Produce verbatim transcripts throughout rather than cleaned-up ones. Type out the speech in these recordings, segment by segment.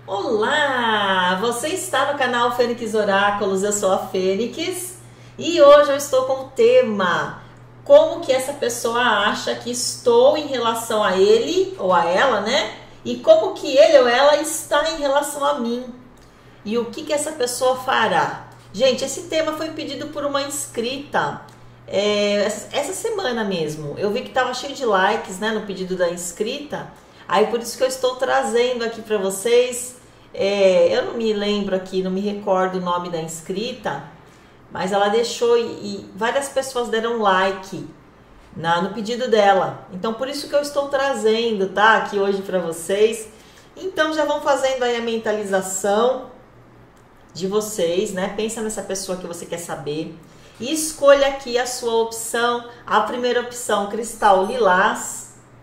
Olá! Você está no canal Fênix Oráculos, eu sou a Fênix e hoje eu estou com o tema: como que essa pessoa acha que estou em relação a ele ou a ela, né? E como que ele ou ela está em relação a mim e o que que essa pessoa fará. Gente, esse tema foi pedido por uma inscrita é, essa semana mesmo. Eu vi que estava cheio de likes, né, no pedido da inscrita. Aí por isso que eu estou trazendo aqui para vocês. É, eu não me lembro aqui, não me recordo o nome da inscrita, mas ela deixou e, e várias pessoas deram like na, no pedido dela. Então por isso que eu estou trazendo, tá, aqui hoje para vocês. Então já vão fazendo aí a mentalização de vocês, né? Pensa nessa pessoa que você quer saber e escolha aqui a sua opção. A primeira opção, cristal lilás.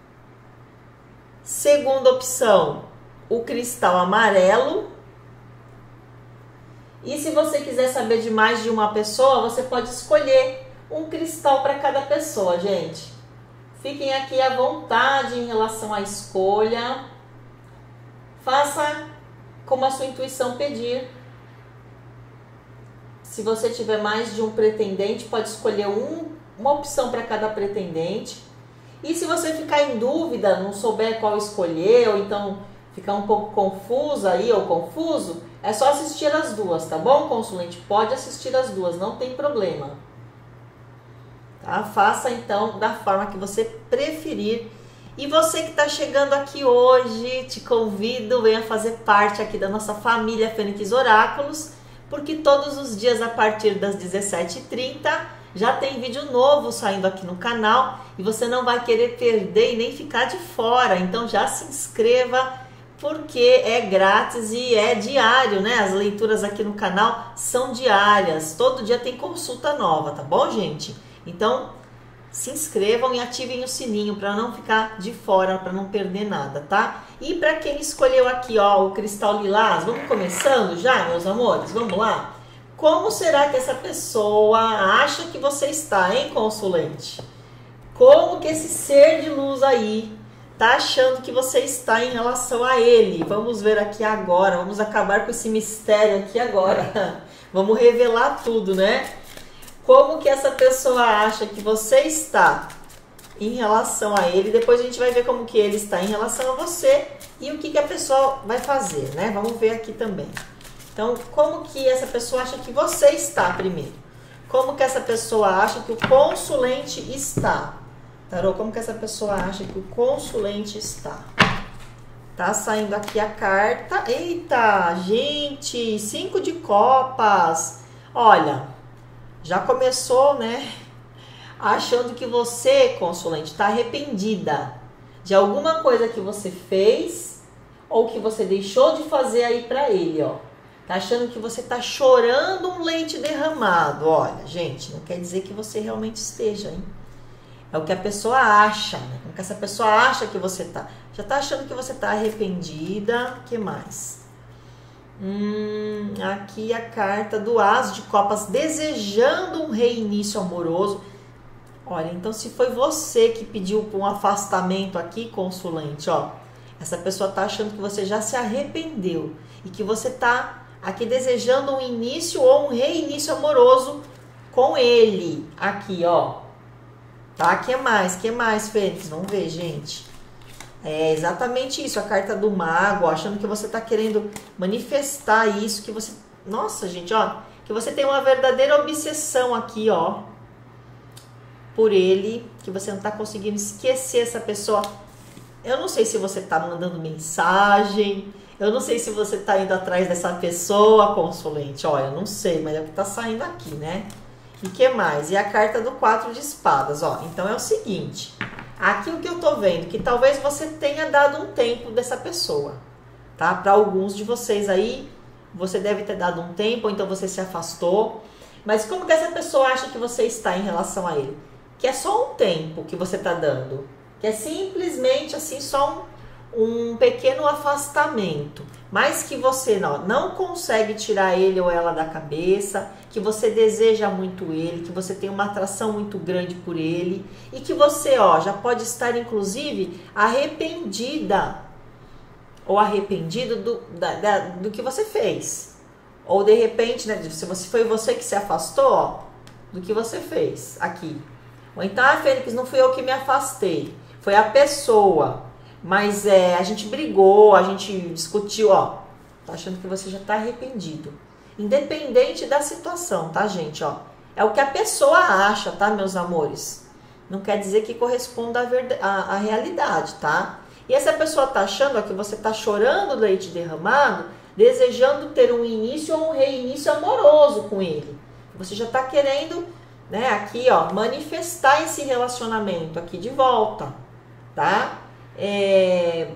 Segunda opção, o cristal amarelo. E se você quiser saber de mais de uma pessoa, você pode escolher um cristal para cada pessoa, gente. Fiquem aqui à vontade em relação à escolha. Faça como a sua intuição pedir. Se você tiver mais de um pretendente, pode escolher um, uma opção para cada pretendente. E se você ficar em dúvida, não souber qual escolher, ou então ficar um pouco confusa aí ou confuso, é só assistir as duas, tá bom, consulente? Pode assistir as duas, não tem problema. Tá? Faça então da forma que você preferir. E você que está chegando aqui hoje, te convido, venha fazer parte aqui da nossa família Fênix Oráculos, porque todos os dias a partir das dezessete e trinta já tem vídeo novo saindo aqui no canal e você não vai querer perder e nem ficar de fora. Então já se inscreva, porque é grátis e é diário, né? As leituras aqui no canal são diárias, todo dia tem consulta nova, tá bom, gente? Então se inscrevam e ativem o sininho para não ficar de fora, para não perder nada, tá? E para quem escolheu aqui, ó, o cristal lilás, vamos começando já, meus amores? Vamos lá? Como será que essa pessoa acha que você está, hein, consulente? Como que esse ser de luz aí tá achando que você está em relação a ele? Vamos ver aqui agora, vamos acabar com esse mistério aqui agora. Vamos revelar tudo, né? Como que essa pessoa acha que você está em relação a ele? Depois a gente vai ver como que ele está em relação a você e o que que a pessoa vai fazer, né? Vamos ver aqui também. Então, como que essa pessoa acha que você está primeiro? Como que essa pessoa acha que o consulente está? Tarô, como que essa pessoa acha que o consulente está? Tá saindo aqui a carta. Eita, gente, cinco de copas. Olha, já começou, né? Achando que você, consulente, está arrependida de alguma coisa que você fez ou que você deixou de fazer aí para ele, ó. Tá achando que você tá chorando um leite derramado. Olha, gente, não quer dizer que você realmente esteja, hein? É o que a pessoa acha, né? O que essa pessoa acha que você tá. Já tá achando que você tá arrependida. O que mais? Hum, aqui a carta do As de Copas, desejando um reinício amoroso. Olha, então se foi você que pediu um afastamento aqui, consulente, ó. Essa pessoa tá achando que você já se arrependeu e que você tá aqui desejando um início ou um reinício amoroso com ele. Aqui, ó. Tá? Que mais? Que mais, Fênix? Vamos ver, gente. É exatamente isso. A carta do mago, ó, achando que você tá querendo manifestar isso, que você... Nossa, gente, ó. Que você tem uma verdadeira obsessão aqui, ó. Por ele. Que você não tá conseguindo esquecer essa pessoa. Eu não sei se você tá mandando mensagem... Eu não sei se você tá indo atrás dessa pessoa, consulente. Olha, eu não sei, mas é o que tá saindo aqui, né? E que mais? E a carta do quatro de espadas, ó. Então é o seguinte. Aqui o que eu tô vendo, que talvez você tenha dado um tempo dessa pessoa, tá? Para alguns de vocês aí, você deve ter dado um tempo, ou então você se afastou. Mas como que essa pessoa acha que você está em relação a ele? Que é só um tempo que você tá dando. Que é simplesmente assim, só um... um pequeno afastamento, mas que você não, não consegue tirar ele ou ela da cabeça, que você deseja muito ele, que você tem uma atração muito grande por ele e que você, ó, já pode estar inclusive arrependida ou arrependido do, da, da, do que você fez. Ou de repente, né, se você, foi você que se afastou, ó, do que você fez aqui. Ou então, ah, Fênix, não fui eu que me afastei, foi a pessoa. Mas é, a gente brigou, a gente discutiu, ó. Tá achando que você já tá arrependido. Independente da situação, tá, gente, ó. É o que a pessoa acha, tá, meus amores? Não quer dizer que corresponda à, verdade, à, à realidade, tá? E essa pessoa tá achando ó, que você tá chorando leite derramado, desejando ter um início ou um reinício amoroso com ele. Você já tá querendo, né, aqui, ó, manifestar esse relacionamento aqui de volta, tá? É...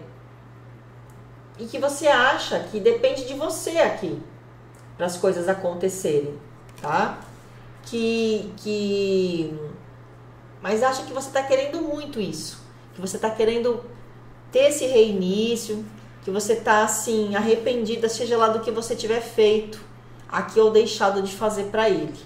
E que você acha que depende de você aqui para as coisas acontecerem, tá? Que, que... Mas acha que você está querendo muito isso, que você está querendo ter esse reinício, que você está assim arrependida, seja lá do que você tiver feito aqui ou deixado de fazer para ele.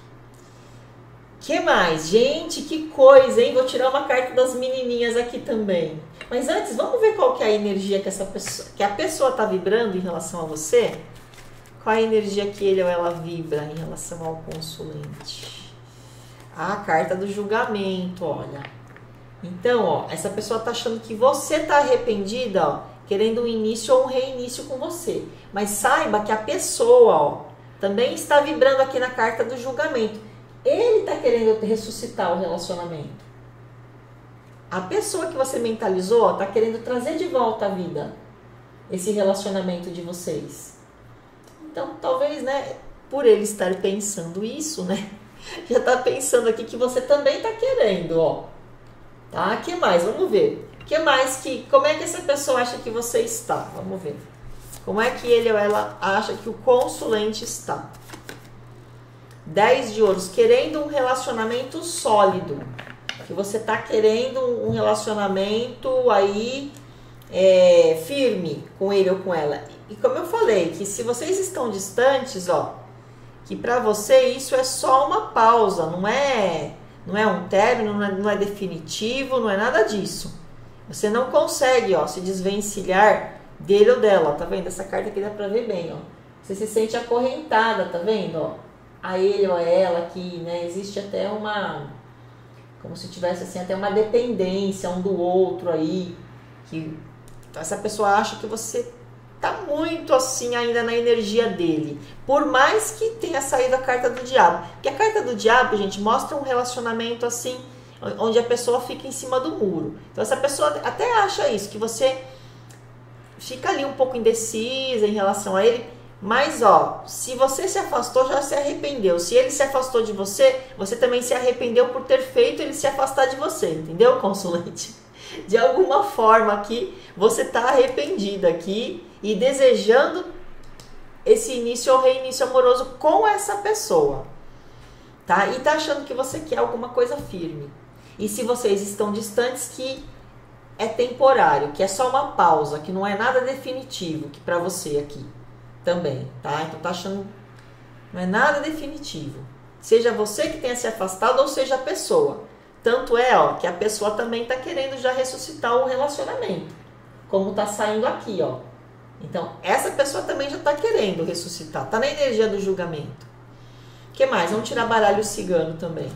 Que mais? Gente, que coisa, hein? Vou tirar uma carta das menininhas aqui também. Mas antes, vamos ver qual que é a energia que, essa pessoa, que a pessoa está vibrando em relação a você? Qual a energia que ele ou ela vibra em relação ao consulente? A carta do julgamento, olha. Então, ó, essa pessoa está achando que você está arrependida, ó, querendo um início ou um reinício com você. Mas saiba que a pessoa, ó, também está vibrando aqui na carta do julgamento. Ele está querendo ressuscitar o relacionamento. A pessoa que você mentalizou está querendo trazer de volta à vida esse relacionamento de vocês. Então, talvez, né, por ele estar pensando isso, né, já está pensando aqui que você também está querendo, ó. Tá? Que mais? Vamos ver. Que mais que, como é que essa pessoa acha que você está? Vamos ver. Como é que ele ou ela acha que o consulente está? dez de ouros, querendo um relacionamento sólido. Que você está querendo um relacionamento aí é, firme com ele ou com ela. E como eu falei, que se vocês estão distantes, ó, que para você isso é só uma pausa, não é, não é um término, não é, não é definitivo, não é nada disso. Você não consegue, ó, se desvencilhar dele ou dela, tá vendo? Essa carta aqui dá pra ver bem, ó. Você se sente acorrentada, tá vendo, ó? A ele ou a ela aqui, né? Existe até uma, como se tivesse assim, até uma dependência um do outro aí, que essa pessoa acha que você tá muito assim ainda na energia dele, por mais que tenha saído a carta do diabo. Porque a carta do diabo, gente, mostra um relacionamento assim, onde a pessoa fica em cima do muro. Então essa pessoa até acha isso, que você fica ali um pouco indecisa em relação a ele. Mas, ó, se você se afastou, já se arrependeu. Se ele se afastou de você, você também se arrependeu por ter feito ele se afastar de você, entendeu, consulente? De alguma forma aqui, você tá arrependida aqui e desejando esse início ou reinício amoroso com essa pessoa, tá? E tá achando que você quer alguma coisa firme. E se vocês estão distantes, que é temporário, que é só uma pausa, que não é nada definitivo que pra você aqui. Também, tá? Então tá achando não é nada definitivo. Seja você que tenha se afastado ou seja a pessoa. Tanto é, ó, que a pessoa também tá querendo já ressuscitar o relacionamento. Como tá saindo aqui, ó. Então, essa pessoa também já tá querendo ressuscitar. Tá na energia do julgamento. O que mais? Vamos tirar baralho cigano também.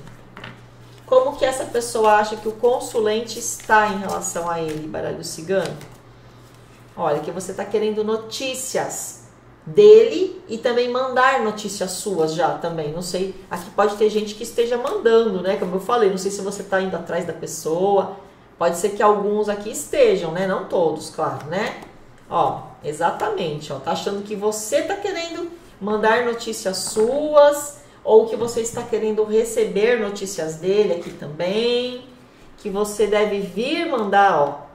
Como que essa pessoa acha que o consulente está em relação a ele, baralho cigano? Olha, que você tá querendo notícias dele e também mandar notícias suas já também, não sei, aqui pode ter gente que esteja mandando, né, como eu falei, não sei se você tá indo atrás da pessoa, pode ser que alguns aqui estejam, né, não todos, claro, né, ó, exatamente, ó, tá achando que você tá querendo mandar notícias suas, ou que você está querendo receber notícias dele aqui também, que você deve vir mandar, ó.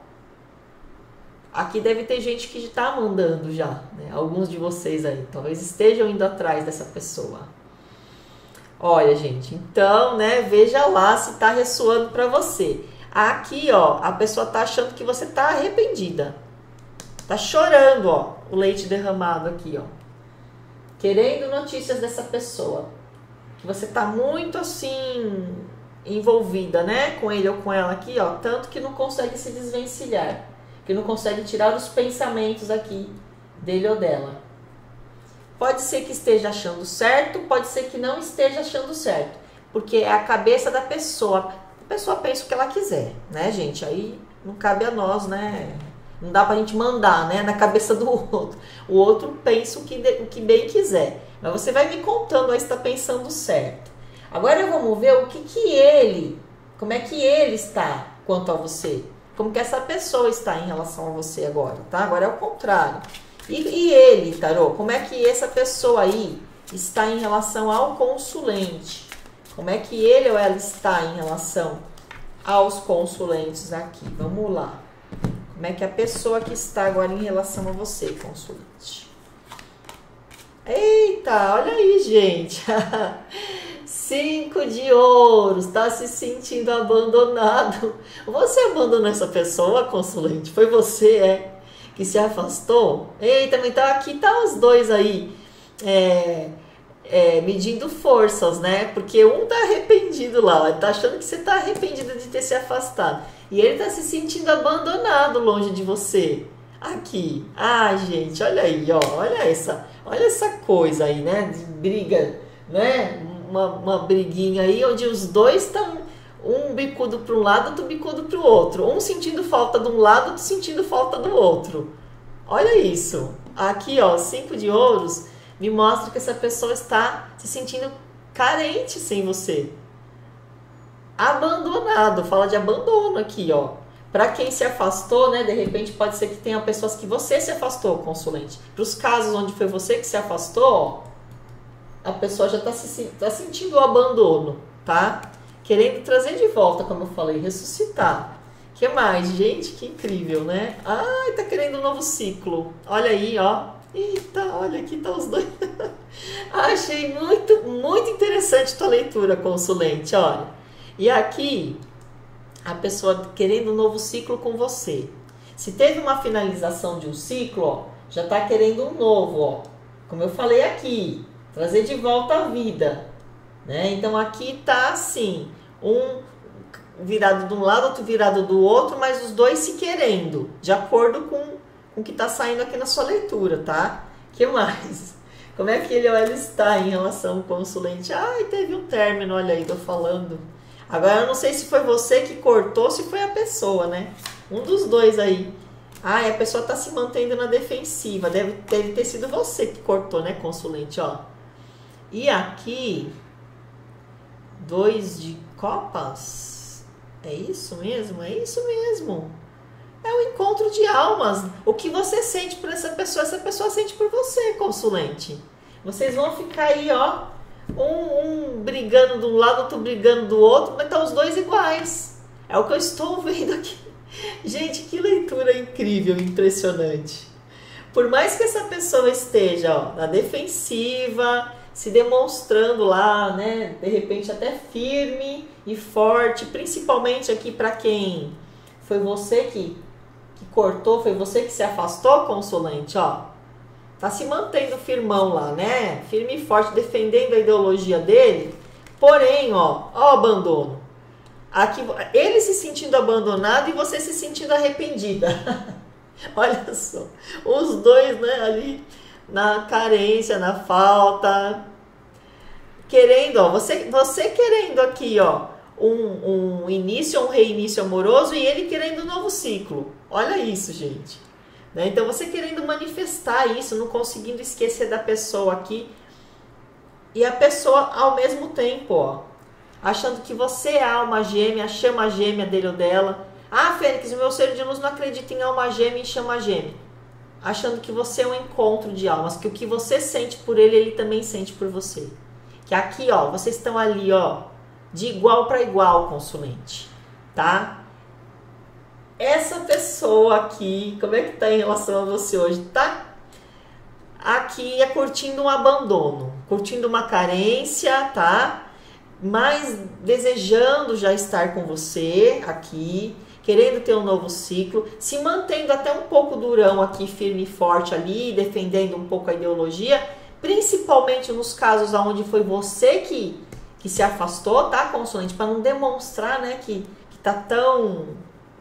Aqui deve ter gente que está mandando já, né? Alguns de vocês aí, talvez estejam indo atrás dessa pessoa. Olha, gente, então, né, veja lá se está ressoando para você. Aqui, ó, a pessoa tá achando que você tá arrependida. Tá chorando, ó, o leite derramado aqui, ó. Querendo notícias dessa pessoa. Que você tá muito, assim, envolvida, né, com ele ou com ela aqui, ó, tanto que não consegue se desvencilhar. porque não consegue tirar os pensamentos aqui dele ou dela. Pode ser que esteja achando certo, pode ser que não esteja achando certo, porque é a cabeça da pessoa. A pessoa pensa o que ela quiser, né, gente? Aí não cabe a nós, né? Não dá pra gente mandar, né, na cabeça do outro. O outro pensa o que, o que bem quiser. Mas você vai me contando aí se tá pensando certo. Agora vamos ver o que que ele, como é que ele está quanto a você. Como que essa pessoa está em relação a você agora, tá? Agora é o contrário. E, e ele, tarô, como é que essa pessoa aí está em relação ao consulente? Como é que ele ou ela está em relação aos consulentes aqui? Vamos lá. Como é que a pessoa que está agora em relação a você, consulente? Eita, olha aí, gente. Cinco de ouros, tá se sentindo abandonado. Você abandonou essa pessoa, consulente? Foi você, é, que se afastou? Eita, então aqui tá os dois aí, é, é, medindo forças, né? Porque um tá arrependido lá, ele tá achando que você tá arrependido de ter se afastado. E ele tá se sentindo abandonado longe de você. Aqui, ah, gente, olha aí, ó, olha essa, olha essa coisa aí, né? De briga, né? Uma, uma briguinha aí onde os dois estão um bicudo para um lado, outro bicudo para o outro. Um sentindo falta de um lado, outro sentindo falta do outro. Olha isso. Aqui, ó, cinco de ouros me mostra que essa pessoa está se sentindo carente sem você. Abandonado. Fala de abandono aqui, ó. Para quem se afastou, né? De repente pode ser que tenha pessoas que você se afastou, consulente. Para os casos onde foi você que se afastou, ó, a pessoa já está se, tá sentindo o abandono, tá? Querendo trazer de volta, como eu falei, ressuscitar. O que mais? Gente, que incrível, né? Ai, tá querendo um novo ciclo. Olha aí, ó. Eita, olha, aqui tá os dois. Achei muito, muito interessante tua leitura, consulente, olha. E aqui, a pessoa querendo um novo ciclo com você. Se teve uma finalização de um ciclo, ó, já tá querendo um novo, ó. Como eu falei aqui, trazer de volta a vida, né? Então aqui tá assim, um virado de um lado, outro virado do outro, mas os dois se querendo, de acordo com, com o que tá saindo aqui na sua leitura, tá? Que mais? Como é que ele ou ela está em relação ao consulente? Ai, teve um término, olha aí, tô falando. Agora eu não sei se foi você que cortou, se foi a pessoa, né? Um dos dois aí. Ai, a pessoa tá se mantendo na defensiva, deve, deve ter sido você que cortou, né, consulente, ó. E aqui, dois de copas, é isso mesmo? É isso mesmo. É o encontro de almas. O que você sente por essa pessoa, essa pessoa sente por você, consulente. Vocês vão ficar aí, ó, um, um brigando de um lado, outro brigando do outro, mas tá os dois iguais. É o que eu estou vendo aqui. Gente, que leitura incrível, impressionante. Por mais que essa pessoa esteja, ó, na defensiva, se demonstrando lá, né, de repente até firme e forte, principalmente aqui para quem foi você que, que cortou, foi você que se afastou, consulente, ó, tá se mantendo firmão lá, né, firme e forte, defendendo a ideologia dele, porém, ó, ó o abandono, aqui, ele se sentindo abandonado e você se sentindo arrependida, olha só, os dois, né, ali na carência, na falta, querendo, ó, você, você querendo aqui, ó, um, um início, um reinício amoroso e ele querendo um novo ciclo. Olha isso, gente. Né? Então, você querendo manifestar isso, não conseguindo esquecer da pessoa aqui e a pessoa ao mesmo tempo, ó, achando que você é a alma gêmea, a chama gêmea dele ou dela. Ah, Fênix, o meu ser de luz não acredita em alma gêmea e chama gêmea. Achando que você é um encontro de almas, que o que você sente por ele, ele também sente por você. Que aqui, ó, vocês estão ali, ó, de igual para igual, consulente, tá? Essa pessoa aqui, como é que tá em relação a você hoje? Tá aqui é curtindo um abandono, curtindo uma carência, tá? Mas desejando já estar com você aqui, querendo ter um novo ciclo, se mantendo até um pouco durão aqui, firme e forte ali, defendendo um pouco a ideologia, principalmente nos casos onde foi você que, que se afastou, tá, consulente? Para não demonstrar, né, que, que tá tão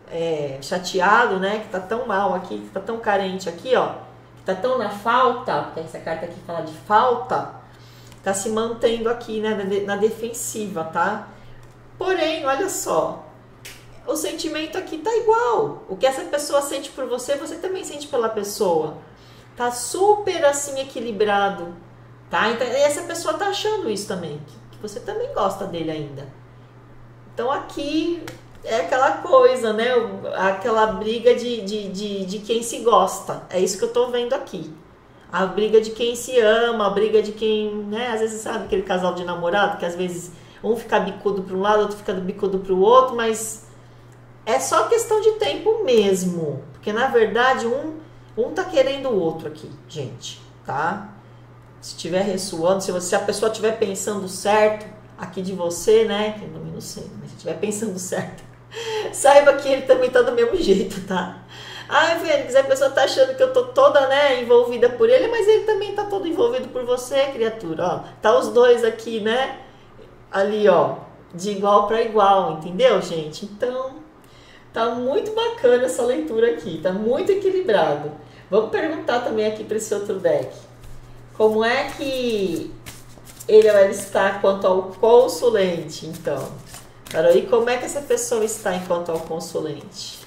é, chateado, né? Que tá tão mal aqui, que tá tão carente aqui, ó. Que tá tão na falta, porque essa carta aqui fala de falta, tá se mantendo aqui, né? Na defensiva, tá? Porém, olha só, o sentimento aqui tá igual. O que essa pessoa sente por você, você também sente pela pessoa. Tá super assim equilibrado, tá? Então, essa pessoa tá achando isso também, que você também gosta dele ainda. Então aqui é aquela coisa, né? Aquela briga de, de, de, de quem se gosta. É isso que eu tô vendo aqui. A briga de quem se ama, a briga de quem, né? Às vezes, sabe aquele casal de namorado que às vezes um fica bicudo para um lado, outro fica bicudo para o outro, mas é só questão de tempo mesmo. Porque na verdade um, um tá querendo o outro aqui, gente, tá? Se estiver ressoando, se, você, se a pessoa estiver pensando certo aqui de você, né? Que eu não sei, mas se estiver pensando certo, saiba que ele também tá do mesmo jeito, tá? Ai, Fênix, a pessoa tá achando que eu tô toda, né, envolvida por ele, mas ele também tá todo envolvido por você, criatura, ó. Tá os dois aqui, né? Ali, ó, de igual para igual, entendeu, gente? Então, tá muito bacana essa leitura aqui, tá muito equilibrado. Vamos perguntar também aqui para esse outro deck. Como é que ele vai estar quanto ao consulente, então? E como é que essa pessoa está enquanto ao consulente?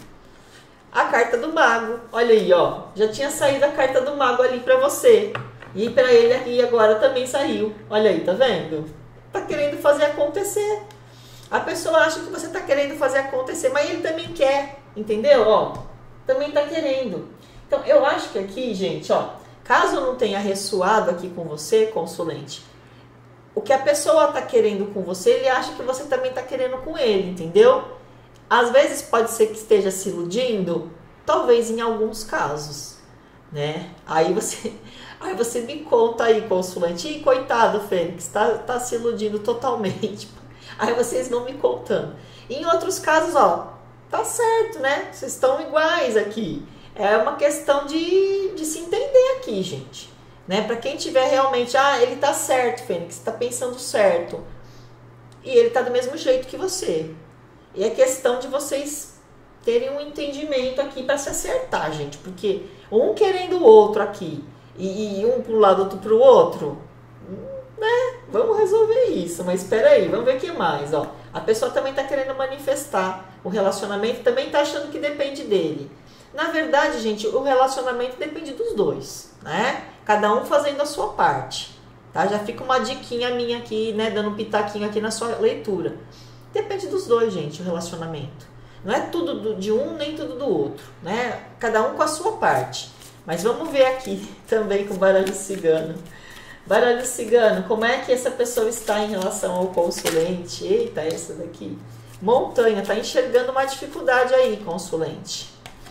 A carta do mago, olha aí, ó, já tinha saído a carta do mago ali para você. E para ele aqui agora também saiu, olha aí, tá vendo? Tá querendo fazer acontecer. A pessoa acha que você tá querendo fazer acontecer, mas ele também quer, entendeu? Ó, também tá querendo. Então, eu acho que aqui, gente, ó, caso não tenha ressoado aqui com você, consulente, o que a pessoa tá querendo com você, ele acha que você também tá querendo com ele, entendeu? Às vezes pode ser que esteja se iludindo, talvez em alguns casos, né? Aí você... Aí você me conta aí, consulente, ih, coitado, Fênix, tá, tá se iludindo totalmente. Aí vocês vão me contando. Em outros casos, ó, tá certo, né? Vocês estão iguais aqui. É uma questão de, de se entender aqui, gente. Né? Pra quem tiver realmente, ah, ele tá certo, Fênix, tá pensando certo. E ele tá do mesmo jeito que você. E é questão de vocês terem um entendimento aqui pra se acertar, gente. Porque um querendo o outro aqui, e um para um lado, outro para o outro, né? Vamos resolver isso, mas espera aí, vamos ver o que mais, ó. A pessoa também está querendo manifestar o relacionamento, também está achando que depende dele. Na verdade, gente, o relacionamento depende dos dois, né? Cada um fazendo a sua parte, tá? Já fica uma diquinha minha aqui, né? Dando um pitaquinho aqui na sua leitura. Depende dos dois, gente, o relacionamento. Não é tudo de um, nem tudo do outro, né? Cada um com a sua parte. Mas vamos ver aqui também com o baralho cigano. Baralho cigano, como é que essa pessoa está em relação ao consulente? Eita, essa daqui. Montanha, tá enxergando uma dificuldade aí, consulente.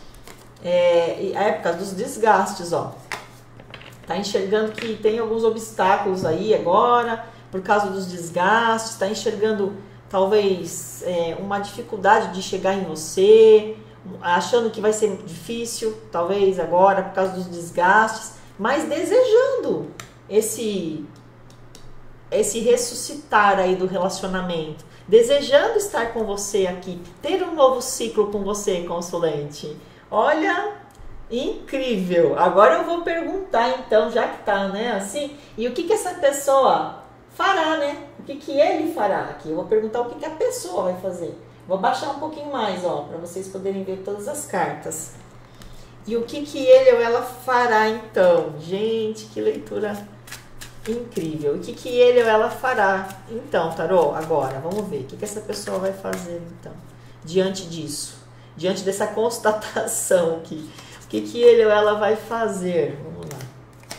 É, a época dos desgastes, ó. Tá enxergando que tem alguns obstáculos aí agora, por causa dos desgastes. Tá enxergando, talvez, é, uma dificuldade de chegar em você, achando que vai ser difícil, talvez agora, por causa dos desgastes, mas desejando esse, esse ressuscitar aí do relacionamento, desejando estar com você aqui, ter um novo ciclo com você, consulente. Olha, incrível! Agora eu vou perguntar então, já que tá, né, assim, e o que que essa pessoa fará, né? O que que ele fará aqui? Eu vou perguntar o que que a pessoa vai fazer. Vou baixar um pouquinho mais, ó, para vocês poderem ver todas as cartas. E o que que ele ou ela fará, então? Gente, que leitura incrível. O que que ele ou ela fará? Então, tarô, agora, vamos ver. O que que essa pessoa vai fazer, então? Diante disso. Diante dessa constatação aqui. O que que ele ou ela vai fazer? Vamos lá.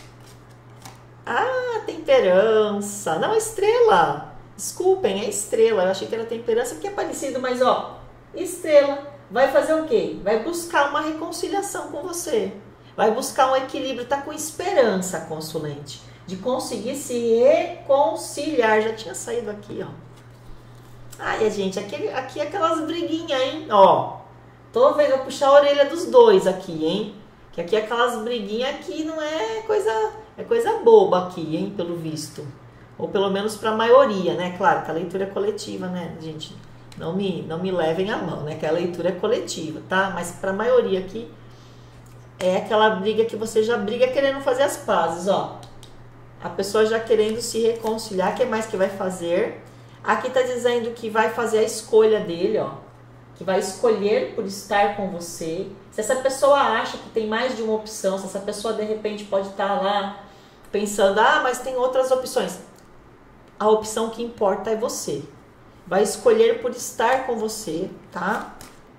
Ah, temperança. Não, estrela. Desculpem, é estrela. Eu achei que era temperança porque é parecido, mas ó, estrela vai fazer o quê? Vai buscar uma reconciliação com você. Vai buscar um equilíbrio, tá com esperança, consulente, de conseguir se reconciliar. Já tinha saído aqui, ó. Ai, gente, aqui, aqui aquelas briguinhas, hein? Ó, tô vendo, eu puxar a orelha dos dois aqui, hein? Que aqui aquelas briguinhas aqui não é coisa, é coisa boba aqui, hein? Pelo visto. Ou pelo menos para a maioria, né? Claro que a leitura é coletiva, né, gente? Não me, não me levem a mão, né? Que a leitura é coletiva, tá? Mas para a maioria aqui é aquela briga que você já briga querendo fazer as pazes, ó. A pessoa já querendo se reconciliar, o que mais que vai fazer? Aqui tá dizendo que vai fazer a escolha dele, ó. Que vai escolher por estar com você. Se essa pessoa acha que tem mais de uma opção, se essa pessoa de repente pode estar lá pensando, ah, mas tem outras opções. A opção que importa é você. Vai escolher por estar com você, tá?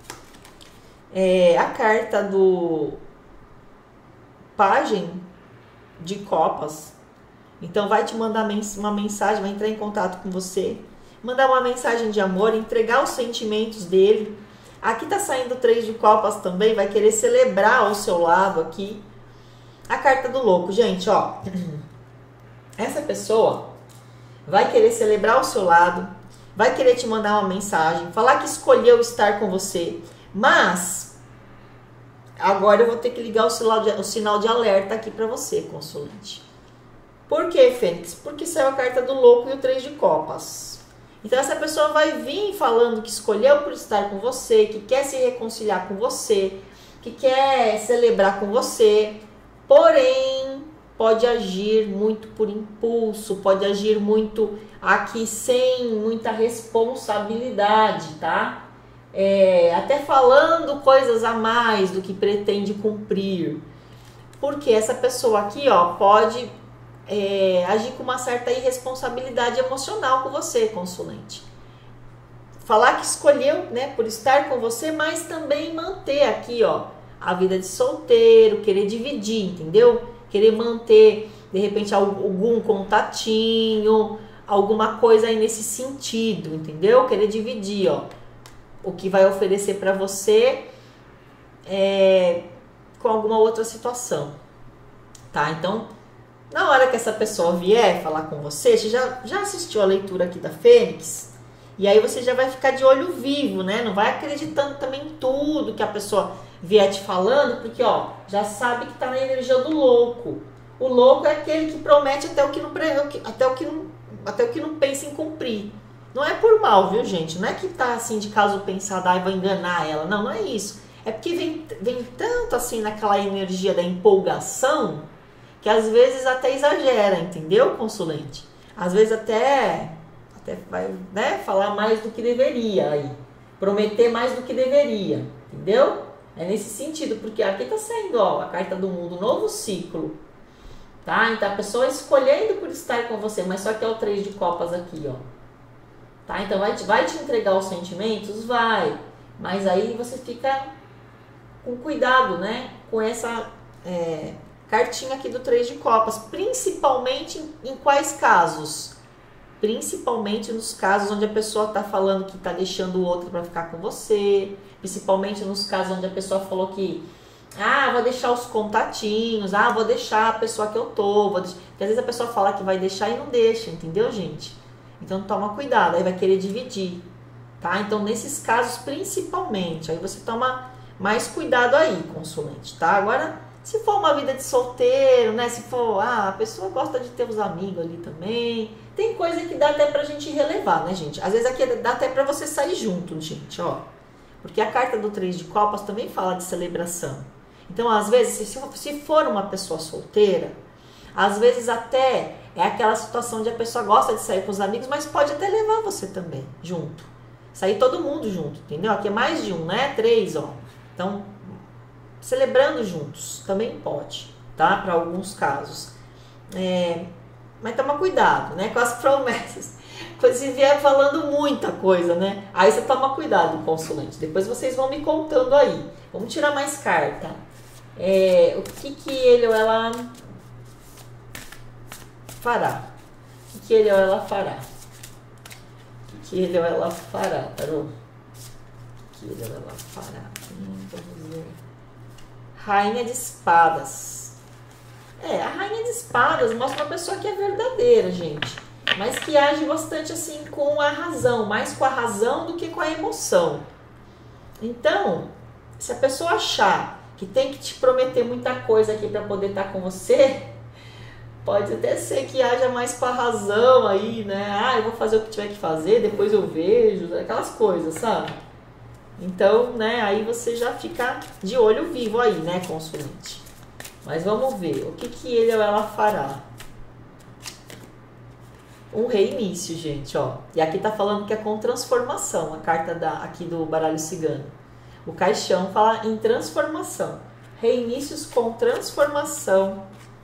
É, a carta do Pajem de Copas. Então vai te mandar uma mensagem, vai entrar em contato com você, mandar uma mensagem de amor, entregar os sentimentos dele. Aqui tá saindo o Três de Copas também, vai querer celebrar ao seu lado aqui. A carta do louco, gente, ó. Essa pessoa vai querer celebrar ao seu lado, vai querer te mandar uma mensagem, falar que escolheu estar com você, mas agora eu vou ter que ligar o sinal de, o sinal de alerta aqui para você, consulente. Por quê, Fênix? Porque saiu a carta do louco e o Três de Copas. Então essa pessoa vai vir falando que escolheu por estar com você, que quer se reconciliar com você, que quer celebrar com você, porém pode agir muito por impulso, pode agir muito aqui sem muita responsabilidade, tá? É, até falando coisas a mais do que pretende cumprir. Porque essa pessoa aqui, ó, pode é, agir com uma certa irresponsabilidade emocional com você, consulente. Falar que escolheu, né, por estar com você, mas também manter aqui, ó, a vida de solteiro, querer dividir, entendeu? Querer manter, de repente, algum contatinho, alguma coisa aí nesse sentido, entendeu? Querer dividir, ó, o que vai oferecer para você é, com alguma outra situação, tá? Então, na hora que essa pessoa vier falar com você, você já, já assistiu a leitura aqui da Fênix, e aí você já vai ficar de olho vivo, né? Não vai acreditando também em tudo que a pessoa vier te falando, porque, ó, já sabe que tá na energia do louco. O louco é aquele que promete até o que não, até o que não, até o que não pensa em cumprir. Não é por mal, viu, gente? Não é que tá assim de caso pensado, ai, vai enganar ela. Não, não é isso. É porque vem, vem tanto assim naquela energia da empolgação que às vezes até exagera, entendeu, consulente? Às vezes até, até vai, né, falar mais do que deveria aí. Prometer mais do que deveria, entendeu? É nesse sentido, porque aqui tá saindo, ó, a carta do mundo, novo ciclo, tá? Então a pessoa escolhendo por estar com você, mas só que é o Três de Copas aqui, ó. Tá? Então vai te, vai te entregar os sentimentos? Vai. Mas aí você fica com cuidado, né? Com essa é, cartinha aqui do Três de Copas. Principalmente em, em quais casos? Principalmente nos casos onde a pessoa tá falando que tá deixando o outro para ficar com você. Principalmente nos casos onde a pessoa falou que ah, vou deixar os contatinhos, ah, vou deixar a pessoa que eu tô, vou deixar... Porque às vezes a pessoa fala que vai deixar e não deixa, entendeu, gente? Então toma cuidado, aí vai querer dividir, tá? Então nesses casos principalmente, aí você toma mais cuidado aí, consulente, tá? Agora, se for uma vida de solteiro, né? Se for, ah, a pessoa gosta de ter os amigos ali também, tem coisa que dá até pra gente relevar, né, gente? Às vezes aqui dá até pra você sair junto, gente, ó. Porque a carta do Três de Copas também fala de celebração. Então, às vezes, se, se for uma pessoa solteira, às vezes até é aquela situação onde a pessoa gosta de sair com os amigos, mas pode até levar você também junto. Sair todo mundo junto, entendeu? Aqui é mais de um, né? Três, ó. Então, celebrando juntos também pode, tá? Para alguns casos. É, mas toma cuidado, né? Com as promessas. Se vier falando muita coisa, né? Aí você toma cuidado, consulente. Depois vocês vão me contando aí. Vamos tirar mais carta. É, o que que ele ou ela fará? O que ele ou ela fará? O que ele ou ela fará, Tarô? O que ele ou ela fará? Hum, vamos ver. Rainha de Espadas. É, a Rainha de Espadas mostra uma pessoa que é verdadeira, gente. Mas que age bastante assim com a razão. Mais com a razão do que com a emoção. Então, se a pessoa achar que tem que te prometer muita coisa aqui para poder estar com você, Pode até ser que haja mais com a razão aí, né? Ah, eu vou fazer o que tiver que fazer, depois eu vejo, aquelas coisas, sabe? Então, né, aí você já fica de olho vivo aí, né, consulente? Mas vamos ver, o que que ele ou ela fará? Um reinício, gente, ó. E aqui tá falando que é com transformação, a carta da, aqui do baralho cigano. O caixão fala em transformação. Reinícios com transformação.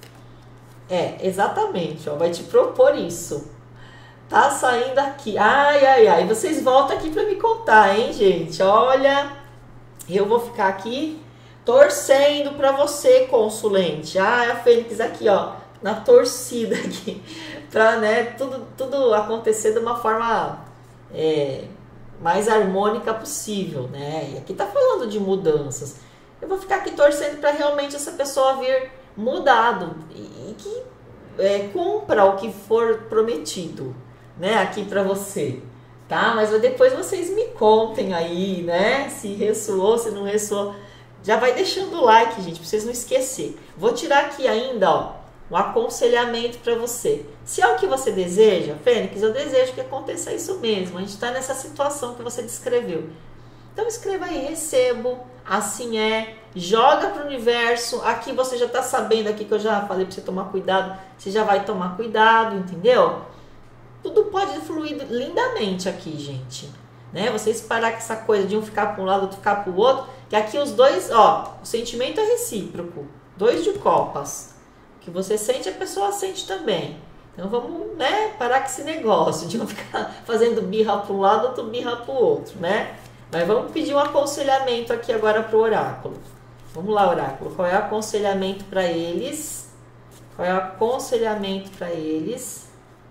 É, exatamente, ó, vai te propor isso. Tá saindo aqui. Ai, ai, ai. Vocês voltam aqui pra me contar, hein, gente? Olha, eu vou ficar aqui torcendo pra você, consulente. Ah, a Fênix aqui, ó, na torcida aqui. Pra, né, tudo, tudo acontecer de uma forma é, mais harmônica possível, né? E aqui tá falando de mudanças. Eu vou ficar aqui torcendo pra realmente essa pessoa vir mudado e, e que é, cumpra o que for prometido, né, aqui pra você, tá? Mas depois vocês me contem aí, né, se ressoou, se não ressoou. Já vai deixando o like, gente, pra vocês não esquecer. Vou tirar aqui ainda, ó, um aconselhamento pra você. Se é o que você deseja, Fênix, eu desejo que aconteça isso mesmo. A gente tá nessa situação que você descreveu. Então escreva aí, recebo, assim é, joga pro universo. Aqui você já tá sabendo aqui que eu já falei pra você tomar cuidado, você já vai tomar cuidado, entendeu? Tudo pode fluir lindamente aqui, gente, né? Vocês parar com essa coisa de um ficar para um lado, outro ficar para o outro, que aqui os dois, ó, o sentimento é recíproco, dois de copas. O que você sente, a pessoa sente também. Então vamos, né, parar com esse negócio de um ficar fazendo birra para um lado, outro birra para o outro, né? Mas vamos pedir um aconselhamento aqui agora para o oráculo. Vamos lá, oráculo. Qual é o aconselhamento para eles? Qual é o aconselhamento para eles?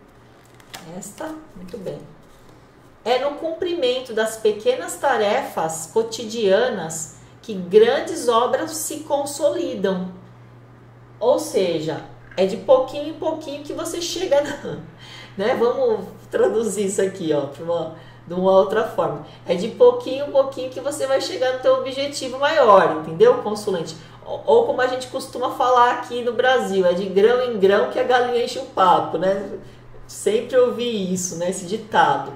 Esta, muito bem. É no cumprimento das pequenas tarefas cotidianas que grandes obras se consolidam. Ou seja, é de pouquinho em pouquinho que você chega, na, né? Vamos traduzir isso aqui, ó, para uma, de uma outra forma. É de pouquinho em pouquinho que você vai chegar no teu objetivo maior, entendeu, consulente? Ou, ou como a gente costuma falar aqui no Brasil, é de grão em grão que a galinha enche o papo, né? Sempre ouvi isso, né? Esse ditado.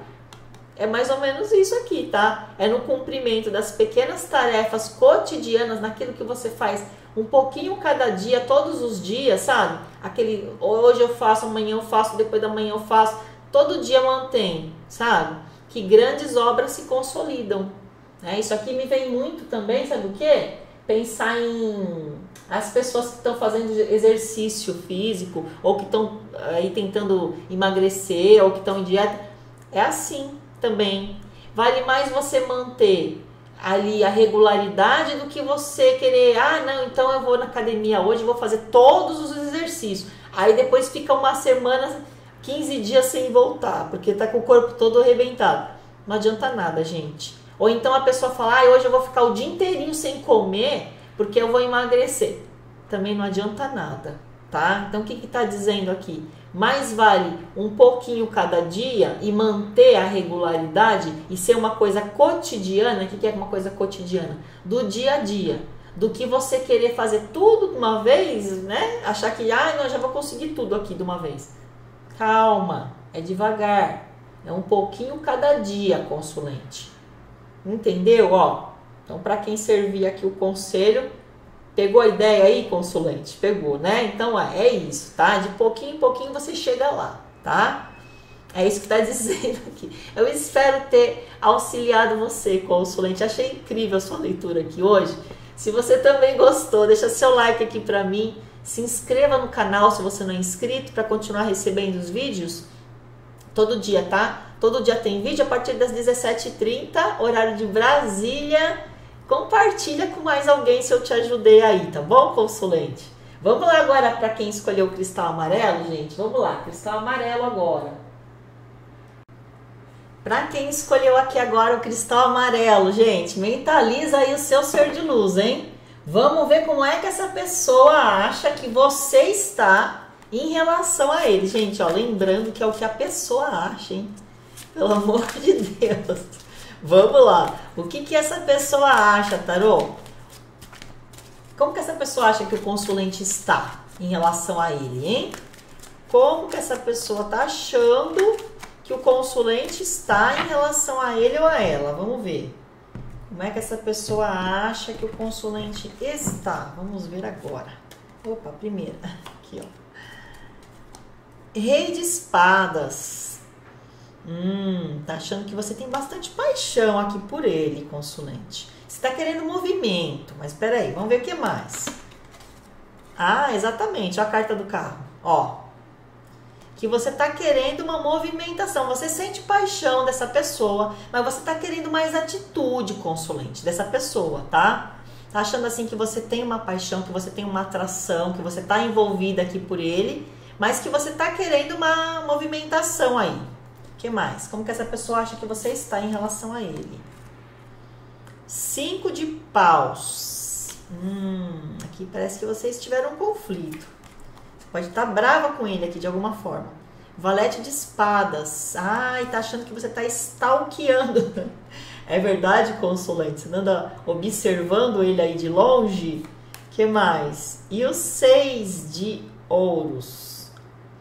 É mais ou menos isso aqui, tá? É no cumprimento das pequenas tarefas cotidianas, naquilo que você faz um pouquinho cada dia, todos os dias, sabe? Aquele, hoje eu faço, amanhã eu faço, depois da manhã eu faço. Todo dia mantém, sabe? Que grandes obras se consolidam. Né? Isso aqui me vem muito também, sabe o quê? Pensar em as pessoas que estão fazendo exercício físico ou que estão aí tentando emagrecer ou que estão em dieta. É assim também. Vale mais você manter ali a regularidade do que você querer, ah, não, então eu vou na academia hoje, vou fazer todos os exercícios. Aí depois fica uma semana, quinze dias sem voltar, porque tá com o corpo todo arrebentado. Não adianta nada, gente. Ou então a pessoa fala, ah, hoje eu vou ficar o dia inteirinho sem comer, porque eu vou emagrecer. Também não adianta nada, tá? Então o que que tá dizendo aqui? Mais vale um pouquinho cada dia e manter a regularidade e ser uma coisa cotidiana. O que que é uma coisa cotidiana? Do dia a dia. Do que você querer fazer tudo de uma vez, né? Achar que, ah, não, eu já vou conseguir tudo aqui de uma vez. Calma, é devagar. É um pouquinho cada dia, consulente. Entendeu? Ó, então, para quem servir aqui o conselho, pegou a ideia aí, consulente? Pegou, né? Então, é isso, tá? De pouquinho em pouquinho você chega lá, tá? É isso que tá dizendo aqui. Eu espero ter auxiliado você, consulente. Achei incrível a sua leitura aqui hoje. Se você também gostou, deixa seu like aqui pra mim. Se inscreva no canal se você não é inscrito para continuar recebendo os vídeos todo dia, tá? Todo dia tem vídeo a partir das dezessete e trinta, horário de Brasília. Compartilha com mais alguém se eu te ajudei aí, tá bom, consulente? Vamos lá agora para quem escolheu o cristal amarelo, gente. Vamos lá, cristal amarelo agora. Para quem escolheu aqui agora o cristal amarelo, gente, mentaliza aí o seu ser de luz, hein? Vamos ver como é que essa pessoa acha que você está em relação a ele. Gente, ó, lembrando que é o que a pessoa acha, hein? Pelo amor de Deus. Vamos lá. O que que essa pessoa acha, tarô? Como que essa pessoa acha que o consulente está em relação a ele, hein? Como que essa pessoa tá achando que o consulente está em relação a ele ou a ela? Vamos ver. Como é que essa pessoa acha que o consulente está? Vamos ver agora. Opa, primeira. Aqui, ó. Rei de espadas. Hum, tá achando que você tem bastante paixão aqui por ele, consulente. Você tá querendo movimento, mas peraí, vamos ver o que mais. Ah, exatamente, ó a carta do carro. Ó. Que você tá querendo uma movimentação. Você sente paixão dessa pessoa, mas você tá querendo mais atitude, consulente, dessa pessoa, tá? Tá achando assim que você tem uma paixão, que você tem uma atração, que você tá envolvida aqui por ele, mas que você tá querendo uma movimentação aí. O que mais? Como que essa pessoa acha que você está em relação a ele? Cinco de paus. Hum, aqui parece que vocês tiveram um conflito. Pode estar brava com ele aqui de alguma forma. Valete de espadas. Ai, tá achando que você tá stalkeando. É verdade, consulente? Você anda observando ele aí de longe? Que mais? E os seis de ouros.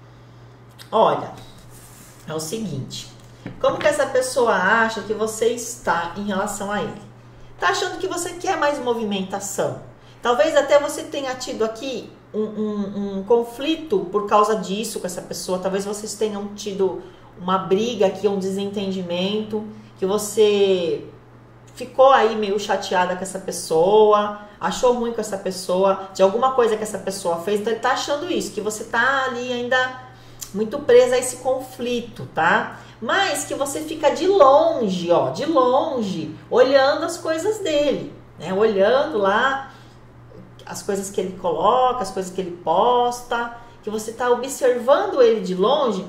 Olha, é o seguinte. Como que essa pessoa acha que você está em relação a ele? Tá achando que você quer mais movimentação. Talvez até você tenha tido aqui Um, um, um conflito por causa disso com essa pessoa. Talvez vocês tenham tido uma briga aqui, um desentendimento, que você ficou aí meio chateada com essa pessoa, achou ruim com essa pessoa, de alguma coisa que essa pessoa fez, então ele tá achando isso, que você tá ali ainda muito presa a esse conflito, tá? Mas que você fica de longe, ó, de longe, olhando as coisas dele, né? Olhando lá as coisas que ele coloca, as coisas que ele posta, que você está observando ele de longe,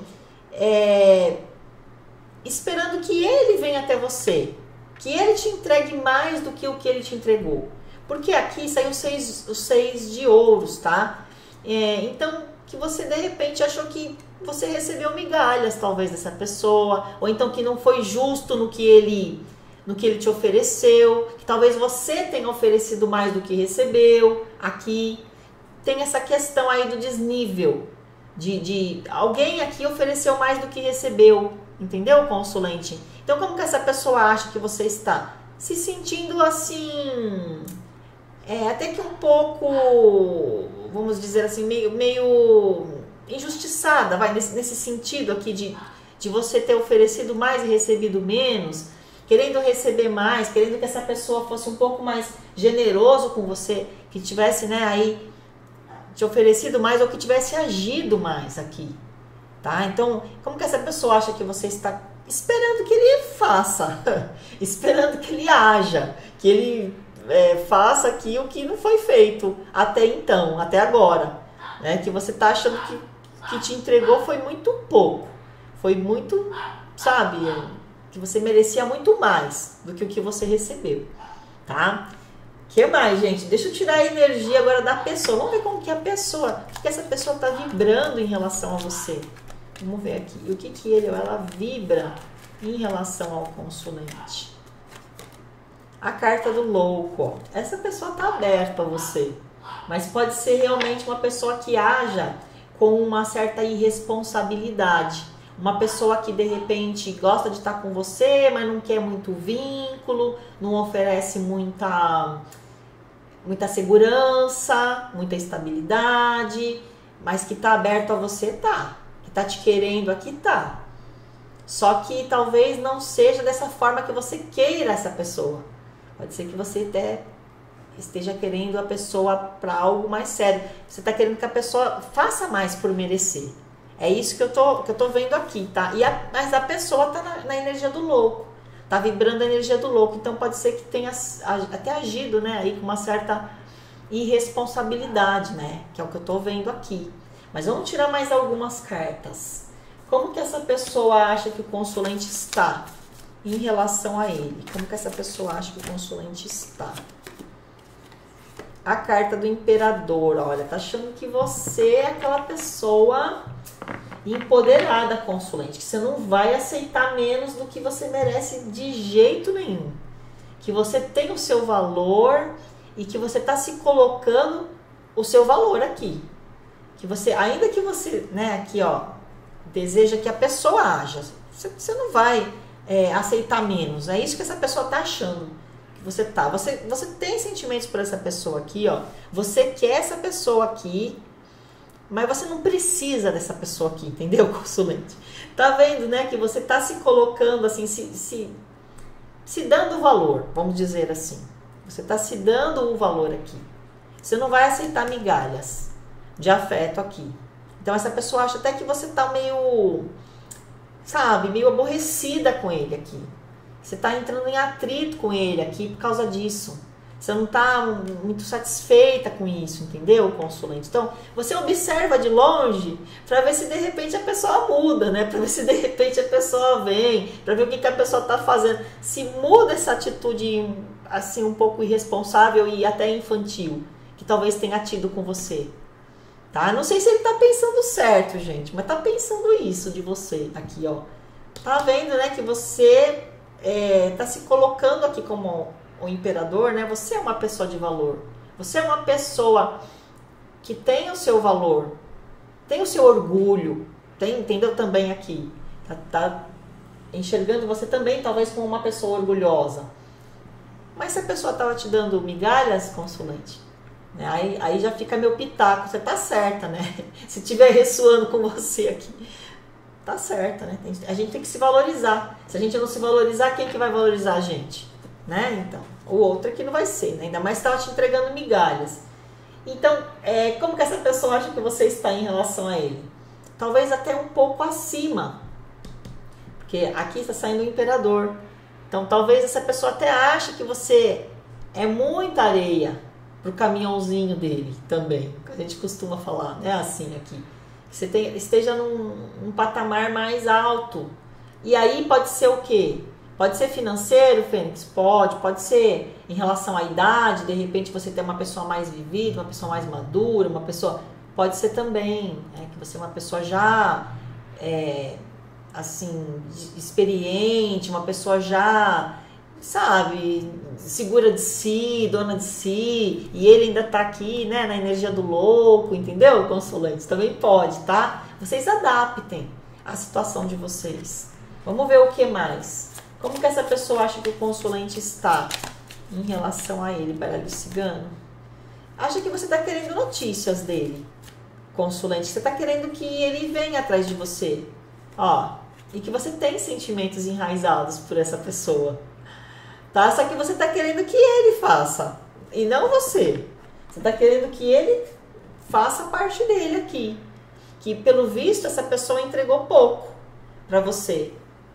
é, esperando que ele venha até você, que ele te entregue mais do que o que ele te entregou. Porque aqui saiu os seis, os seis de ouros, tá? É, então, que você de repente achou que você recebeu migalhas, talvez, dessa pessoa, ou então que não foi justo no que ele... no que ele te ofereceu, que talvez você tenha oferecido mais do que recebeu aqui. Tem essa questão aí do desnível, de, de alguém aqui ofereceu mais do que recebeu, entendeu, consulente? Então, como que essa pessoa acha que você está? Se sentindo assim, é, até que um pouco, vamos dizer assim, meio, meio injustiçada, vai, nesse, nesse sentido aqui de, de você ter oferecido mais e recebido menos, querendo receber mais, querendo que essa pessoa fosse um pouco mais generoso com você, que tivesse, né, aí te oferecido mais ou que tivesse agido mais aqui, tá? Então, como que essa pessoa acha que você está esperando que ele faça, esperando que ele haja, que ele é, faça aqui o que não foi feito até então, até agora, né? Que você tá achando que, que te entregou foi muito pouco, foi muito, sabe, que você merecia muito mais do que o que você recebeu, tá? O que mais, gente? Deixa eu tirar a energia agora da pessoa. Vamos ver como que a pessoa, o que essa pessoa tá vibrando em relação a você. Vamos ver aqui. E o que que ele ou ela vibra em relação ao consulente. A carta do louco, ó. Essa pessoa tá aberta a você, mas pode ser realmente uma pessoa que haja com uma certa irresponsabilidade. Uma pessoa que de repente gosta de estar com você, mas não quer muito vínculo, não oferece muita, muita segurança, muita estabilidade, mas que está aberto a você, tá. Que está te querendo aqui, tá. Só que talvez não seja dessa forma que você queira essa pessoa. Pode ser que você até esteja querendo a pessoa para algo mais sério. Você está querendo que a pessoa faça mais por merecer. É isso que eu tô, que eu tô vendo aqui, tá? E a, mas a pessoa tá na, na energia do louco. Tá vibrando a energia do louco. Então pode ser que tenha até agido, né? Aí com uma certa irresponsabilidade, né? Que é o que eu tô vendo aqui. Mas vamos tirar mais algumas cartas. Como que essa pessoa acha que o consulente está em relação a ele? Como que essa pessoa acha que o consulente está? A carta do imperador, olha, tá achando que você é aquela pessoa empoderada, consulente, que você não vai aceitar menos do que você merece de jeito nenhum. Que você tem o seu valor e que você tá se colocando o seu valor aqui. que você, ainda que você, né, aqui ó, deseja que a pessoa haja, você, você não vai é, aceitar menos, é isso que essa pessoa tá achando que você tá, você, você tem sentimentos por essa pessoa aqui, ó, você quer essa pessoa aqui, mas você não precisa dessa pessoa aqui, entendeu, consulente? Tá vendo, né, que você tá se colocando assim, se, se, se dando valor, vamos dizer assim, você tá se dando um valor aqui, você não vai aceitar migalhas de afeto aqui. Então essa pessoa acha até que você tá meio, sabe, meio aborrecida com ele aqui. Você tá entrando em atrito com ele aqui por causa disso. Você não tá muito satisfeita com isso, entendeu, consulente? Então você observa de longe para ver se de repente a pessoa muda, né? Para ver se de repente a pessoa vem, para ver o que, que a pessoa tá fazendo. Se muda essa atitude assim um pouco irresponsável e até infantil que talvez tenha tido com você. Tá? Não sei se ele tá pensando certo, gente, mas tá pensando isso de você aqui, ó. Tá vendo, né, que você é, tá se colocando aqui como o imperador, né? Você é uma pessoa de valor. Você é uma pessoa que tem o seu valor, tem o seu orgulho, tem, entendeu também aqui. Tá, tá enxergando você também, talvez, como uma pessoa orgulhosa. Mas se a pessoa tava te dando migalhas, consulente, Aí, aí já fica meu pitaco, você tá certa, né? Se tiver ressoando com você aqui, tá certa, né? A gente tem que se valorizar. Se a gente não se valorizar, quem que vai valorizar a gente? Né? Então, o outro aqui não vai ser, né? Ainda mais se tava te entregando migalhas. Então, é, como que essa pessoa acha que você está em relação a ele? Talvez até um pouco acima. Porque aqui está saindo o imperador. Então, talvez essa pessoa até ache que você é muita areia pro caminhãozinho dele também, que a gente costuma falar, né, assim aqui, que você tem, esteja num, num patamar mais alto, e aí pode ser o quê? Pode ser financeiro, Fênix? Pode, pode ser em relação à idade, de repente você tem uma pessoa mais vivida, uma pessoa mais madura, uma pessoa, pode ser também, né, que você é uma pessoa já, é, assim, experiente, uma pessoa já, sabe, segura de si, dona de si, e ele ainda tá aqui, né, na energia do louco, entendeu, consulentes? Também pode, tá? Vocês adaptem a situação de vocês. Vamos ver o que mais. Como que essa pessoa acha que o consulente está em relação a ele, baralho cigano? Acha que você tá querendo notícias dele, consulente. Você tá querendo que ele venha atrás de você, ó, e que você tem sentimentos enraizados por essa pessoa. Tá? Só que você está querendo que ele faça, e não você. Você está querendo que ele faça parte dele aqui. Que, pelo visto, essa pessoa entregou pouco para você.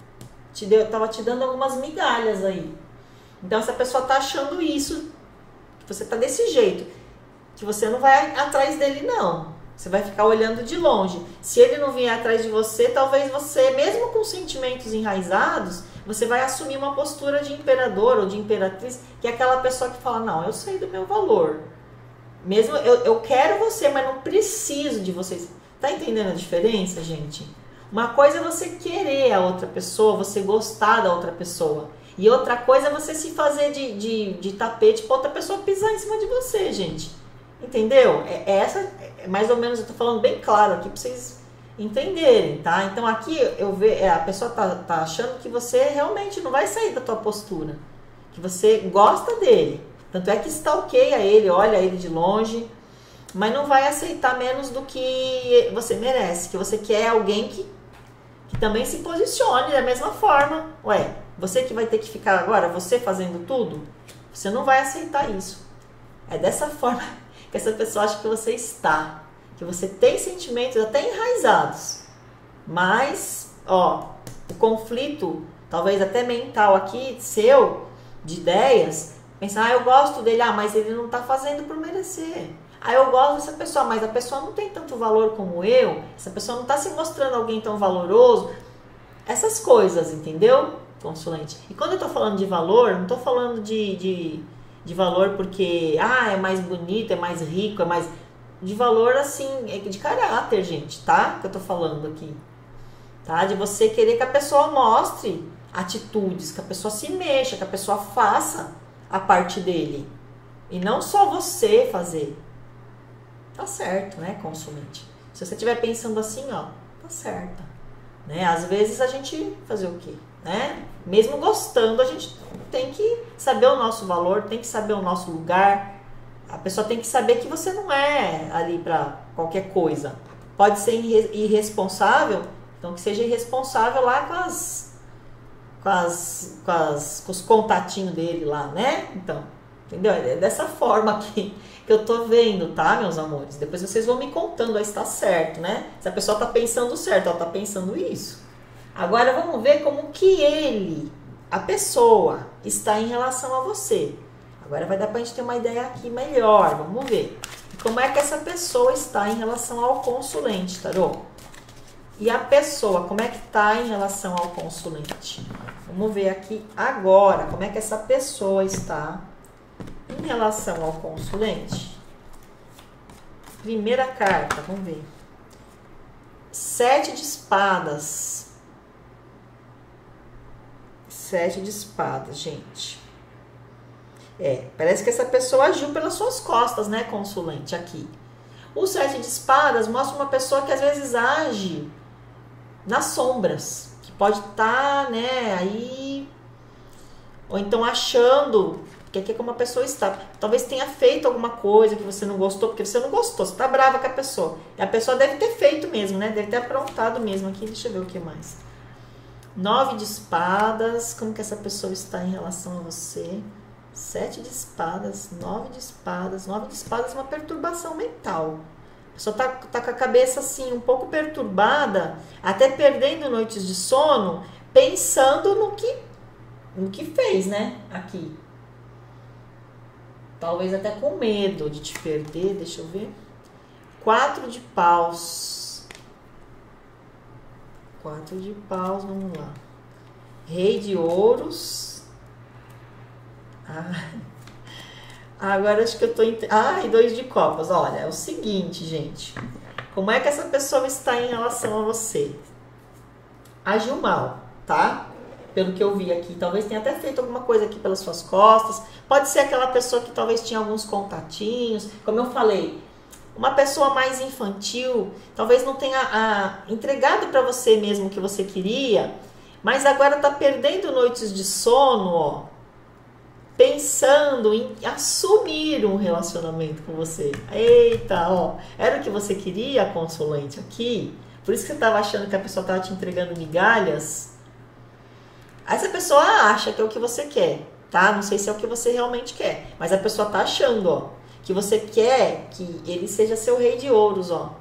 Te deu, tava te dando algumas migalhas aí. Então, essa pessoa está achando isso, que você está desse jeito. Que você não vai atrás dele, não. Você vai ficar olhando de longe. Se ele não vier atrás de você, talvez você, mesmo com sentimentos enraizados, você vai assumir uma postura de imperador ou de imperatriz, que é aquela pessoa que fala, não, eu sei do meu valor. Mesmo eu, eu quero você, mas não preciso de vocês. Tá entendendo a diferença, gente? Uma coisa é você querer a outra pessoa, você gostar da outra pessoa. E outra coisa é você se fazer de, de, de tapete para outra pessoa pisar em cima de você, gente. Entendeu? É, é essa, é mais ou menos, eu tô falando bem claro aqui para vocês entenderem, tá? Então aqui eu vejo, é, a pessoa tá, tá achando que você realmente não vai sair da tua postura, que você gosta dele, tanto é que stalkeia ele, olha ele de longe, mas não vai aceitar menos do que você merece, que você quer alguém que, que também se posicione da mesma forma. Ué, você que vai ter que ficar agora, você fazendo tudo, você não vai aceitar isso. É dessa forma que essa pessoa acha que você está, que você tem sentimentos até enraizados, mas, ó, o conflito, talvez até mental aqui, seu, de ideias, pensar, ah, eu gosto dele, ah, mas ele não tá fazendo por merecer. Ah, eu gosto dessa pessoa, mas a pessoa não tem tanto valor como eu, essa pessoa não tá se mostrando alguém tão valoroso. Essas coisas, entendeu, consulente? E quando eu tô falando de valor, não tô falando de, de, de valor porque, ah, é mais bonito, é mais rico, é mais... De valor, assim, de caráter, gente, tá? Que eu tô falando aqui. Tá? De você querer que a pessoa mostre atitudes, que a pessoa se mexa, que a pessoa faça a parte dele. E não só você fazer. Tá certo, né, consulente? Se você estiver pensando assim, ó, tá certa. Né? Às vezes a gente fazer o quê? Né? Mesmo gostando, a gente tem que saber o nosso valor, tem que saber o nosso lugar. A pessoa tem que saber que você não é ali pra qualquer coisa. Pode ser irresponsável, então que seja irresponsável lá com as, com as, com as, com os contatinhos dele lá, né? Então, entendeu? É dessa forma que, que eu tô vendo, tá, meus amores? Depois vocês vão me contando aí se tá certo, né? Se a pessoa tá pensando certo, ela tá pensando isso. Agora vamos ver como que ele, a pessoa, está em relação a você. Agora vai dar pra gente ter uma ideia aqui melhor, vamos ver. Como é que essa pessoa está em relação ao consulente, tarô? E a pessoa, como é que está em relação ao consulente? Vamos ver aqui agora, como é que essa pessoa está em relação ao consulente. Primeira carta, vamos ver. Sete de espadas. Sete de espadas, gente. É, parece que essa pessoa agiu pelas suas costas, né, consulente, aqui. O sete de espadas mostra uma pessoa que às vezes age nas sombras, que pode estar, né, aí, ou então achando que aqui é como a pessoa está. Talvez tenha feito alguma coisa que você não gostou, porque você não gostou, você tá brava com a pessoa. E a pessoa deve ter feito mesmo, né, deve ter aprontado mesmo aqui. Deixa eu ver o que mais. Nove de espadas, como que essa pessoa está em relação a você? Sete de espadas, nove de espadas. Nove de espadas é uma perturbação mental. A pessoa tá, tá com a cabeça assim, um pouco perturbada, até perdendo noites de sono, pensando no que, no que fez, né? Aqui. Talvez até com medo de te perder, deixa eu ver. Quatro de paus. Quatro de paus, vamos lá. Rei de ouros. Ah, agora acho que eu tô... Ent... Ah, e dois de copas. Olha, é o seguinte, gente. Como é que essa pessoa está em relação a você? Agiu mal, tá? Pelo que eu vi aqui. Talvez tenha até feito alguma coisa aqui pelas suas costas. Pode ser aquela pessoa que talvez tinha alguns contatinhos. Como eu falei, uma pessoa mais infantil. Talvez não tenha ah, entregado para você mesmo o que você queria. Mas agora tá perdendo noites de sono, ó. Pensando em assumir um relacionamento com você. Eita, ó. Era o que você queria, consulente, aqui? Por isso que você estava achando que a pessoa estava te entregando migalhas? Essa pessoa acha que é o que você quer, tá? Não sei se é o que você realmente quer. Mas a pessoa tá achando, ó, que você quer que ele seja seu rei de ouros, ó.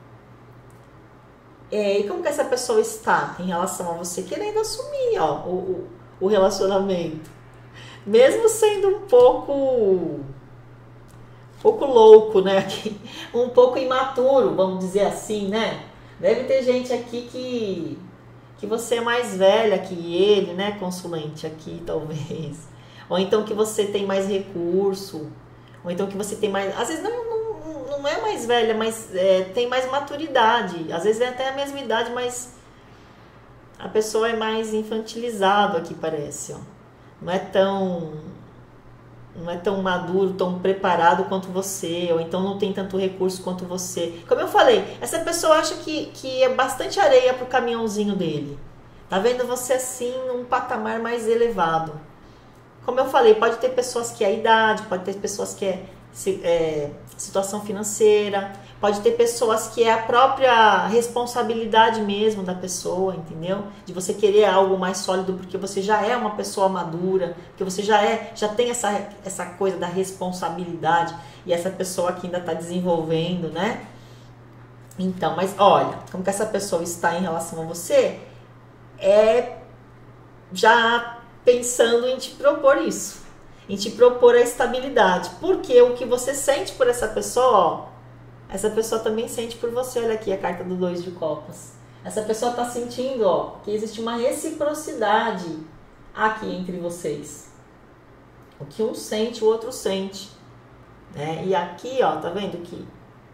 É, e como que essa pessoa está em relação a você? Querendo assumir, ó, o, o, o relacionamento. Mesmo sendo um pouco, um pouco louco, né? Um pouco imaturo, vamos dizer assim, né? Deve ter gente aqui que, que você é mais velha que ele, né, consulente, aqui talvez. Ou então que você tem mais recurso. Ou então que você tem mais... Às vezes não, não, não é mais velha, mas é, tem mais maturidade. Às vezes é até a mesma idade, mas a pessoa é mais infantilizada aqui, parece, ó. Não é tão, não é tão maduro, tão preparado quanto você, ou então não tem tanto recurso quanto você. Como eu falei, essa pessoa acha que, que é bastante areia pro caminhãozinho dele. Tá vendo você assim num patamar mais elevado. Como eu falei, pode ter pessoas que é a idade, pode ter pessoas que é, é situação financeira, pode ter pessoas que é a própria responsabilidade mesmo da pessoa, entendeu? De você querer algo mais sólido porque você já é uma pessoa madura, porque você já é, já tem essa, essa coisa da responsabilidade e essa pessoa que ainda está desenvolvendo, né? Então, mas olha, como que essa pessoa está em relação a você, é já pensando em te propor isso, em te propor a estabilidade, porque o que você sente por essa pessoa, ó, essa pessoa também sente por você. Olha aqui a carta do dois de copas. Essa pessoa está sentindo, ó, que existe uma reciprocidade aqui entre vocês. O que um sente, o outro sente. Né? E aqui, ó, tá vendo que...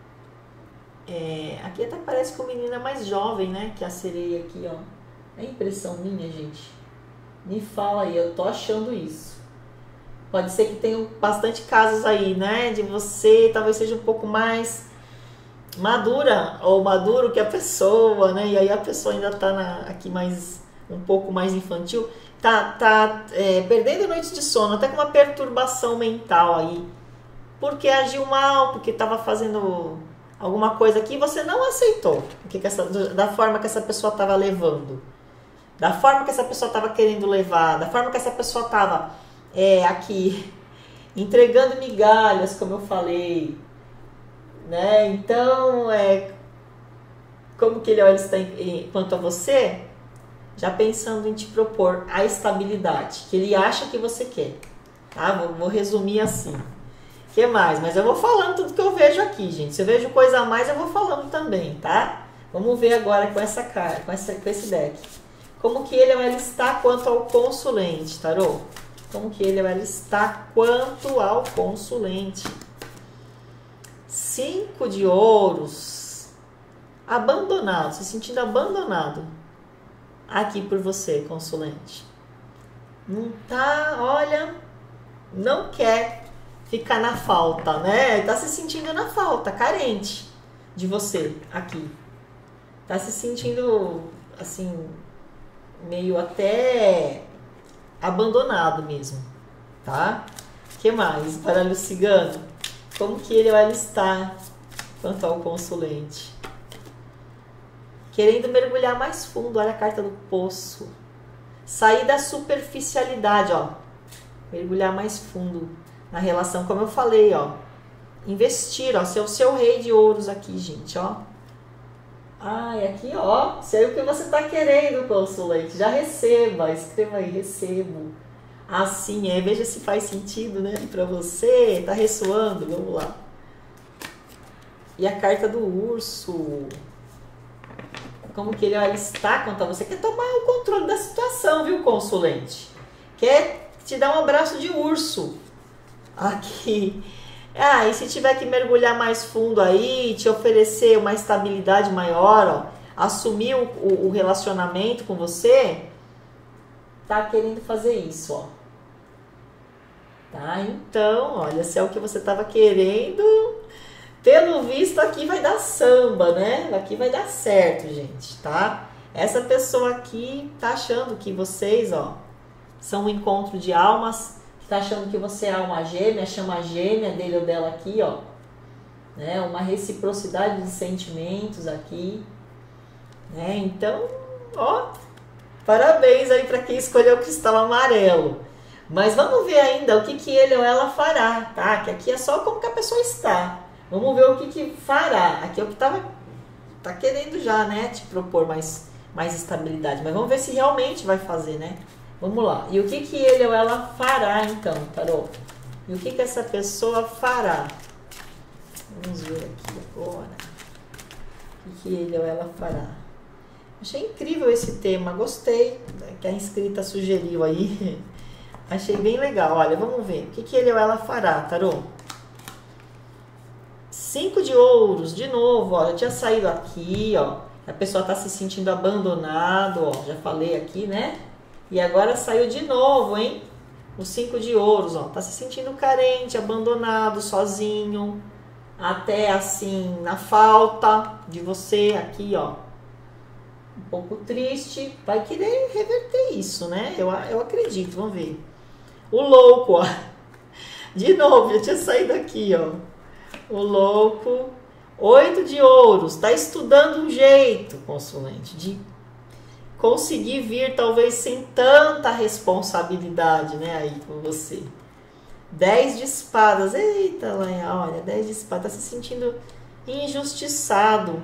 É, aqui até parece que o menino é mais jovem, né? Que a sereia aqui, ó. É impressão minha, gente. Me fala aí, eu tô achando isso. Pode ser que tenha bastante casos aí, né? De você, talvez seja um pouco mais... madura ou maduro que a pessoa, né? E aí a pessoa ainda tá na, aqui mais um pouco mais infantil, tá, tá é, perdendo noites de sono, até com uma perturbação mental aí, porque agiu mal, porque estava fazendo alguma coisa que você não aceitou, porque essa, da forma que essa pessoa estava levando, da forma que essa pessoa estava querendo levar, da forma que essa pessoa estava é, aqui entregando migalhas, como eu falei, né? Então, é, como que ele olha está em, quanto a você, já pensando em te propor a estabilidade que ele acha que você quer, tá? Vou, vou resumir assim. O que mais? Mas eu vou falando tudo que eu vejo aqui, gente. Se eu vejo coisa a mais, eu vou falando também, tá? Vamos ver agora com essa cara, com, essa, com esse deck. Como que ele ou ela está quanto ao consulente, tarô? Como que ele ou ela está quanto ao consulente? Cinco de ouros. Abandonado, se sentindo abandonado. Aqui por você, consulente. Não tá, olha, não quer ficar na falta, né? Tá se sentindo na falta, carente de você aqui. Tá se sentindo, assim, meio até abandonado mesmo, tá? O que mais? Baralho cigano. Como que ele ou ela está quanto ao consulente? Querendo mergulhar mais fundo, olha a carta do poço. Sair da superficialidade, ó. Mergulhar mais fundo na relação, como eu falei, ó. Investir, ó. Ser o seu rei de ouros aqui, gente, ó. Ah, e aqui, ó. Se é o que você tá querendo, consulente. Já receba, escreva aí, recebo. Assim, é. Veja se faz sentido, né? Pra você, tá ressoando, vamos lá. E a carta do urso. Como que ele ó, está quanto a você. Quer tomar o controle da situação, viu, consulente? Quer te dar um abraço de urso. Aqui. Ah, e se tiver que mergulhar mais fundo aí, te oferecer uma estabilidade maior, ó, assumir o, o, o relacionamento com você, tá querendo fazer isso, ó. Tá? Então, olha, se é o que você tava querendo, pelo visto aqui vai dar samba, né? Aqui vai dar certo, gente, tá? Essa pessoa aqui tá achando que vocês, ó, são um encontro de almas, tá achando que você é alma gêmea, chama gêmea dele ou dela aqui, ó, né? Uma reciprocidade de sentimentos aqui, né? Então, ó, parabéns aí para quem escolheu o cristal amarelo. Mas vamos ver ainda o que que ele ou ela fará, tá? Que aqui é só como que a pessoa está. Vamos ver o que que fará. Aqui é o que tava tá querendo já, né? Te propor mais mais estabilidade. Mas vamos ver se realmente vai fazer, né? Vamos lá. E o que que ele ou ela fará, então, tarô? E o que que essa pessoa fará? Vamos ver aqui agora. O que que ele ou ela fará? Achei incrível esse tema. Gostei que a inscrita sugeriu aí. Achei bem legal. Olha, vamos ver. O que que ele ou ela fará, tarô? Cinco de ouros. De novo, ó. Já tinha saído aqui, ó. A pessoa tá se sentindo abandonado, ó. Já falei aqui, né? E agora saiu de novo, hein? O cinco de ouros, ó. Tá se sentindo carente, abandonado, sozinho. Até assim, na falta de você aqui, ó. Um pouco triste. Vai querer reverter isso, né? Eu, eu acredito, vamos ver. O louco, ó. De novo, já tinha saído aqui, ó. O louco. Oito de ouros. Tá estudando um jeito, consulente, de conseguir vir, talvez, sem tanta responsabilidade, né, aí com você. Dez de espadas. Eita, Lanha, olha, dez de espadas. Tá se sentindo injustiçado.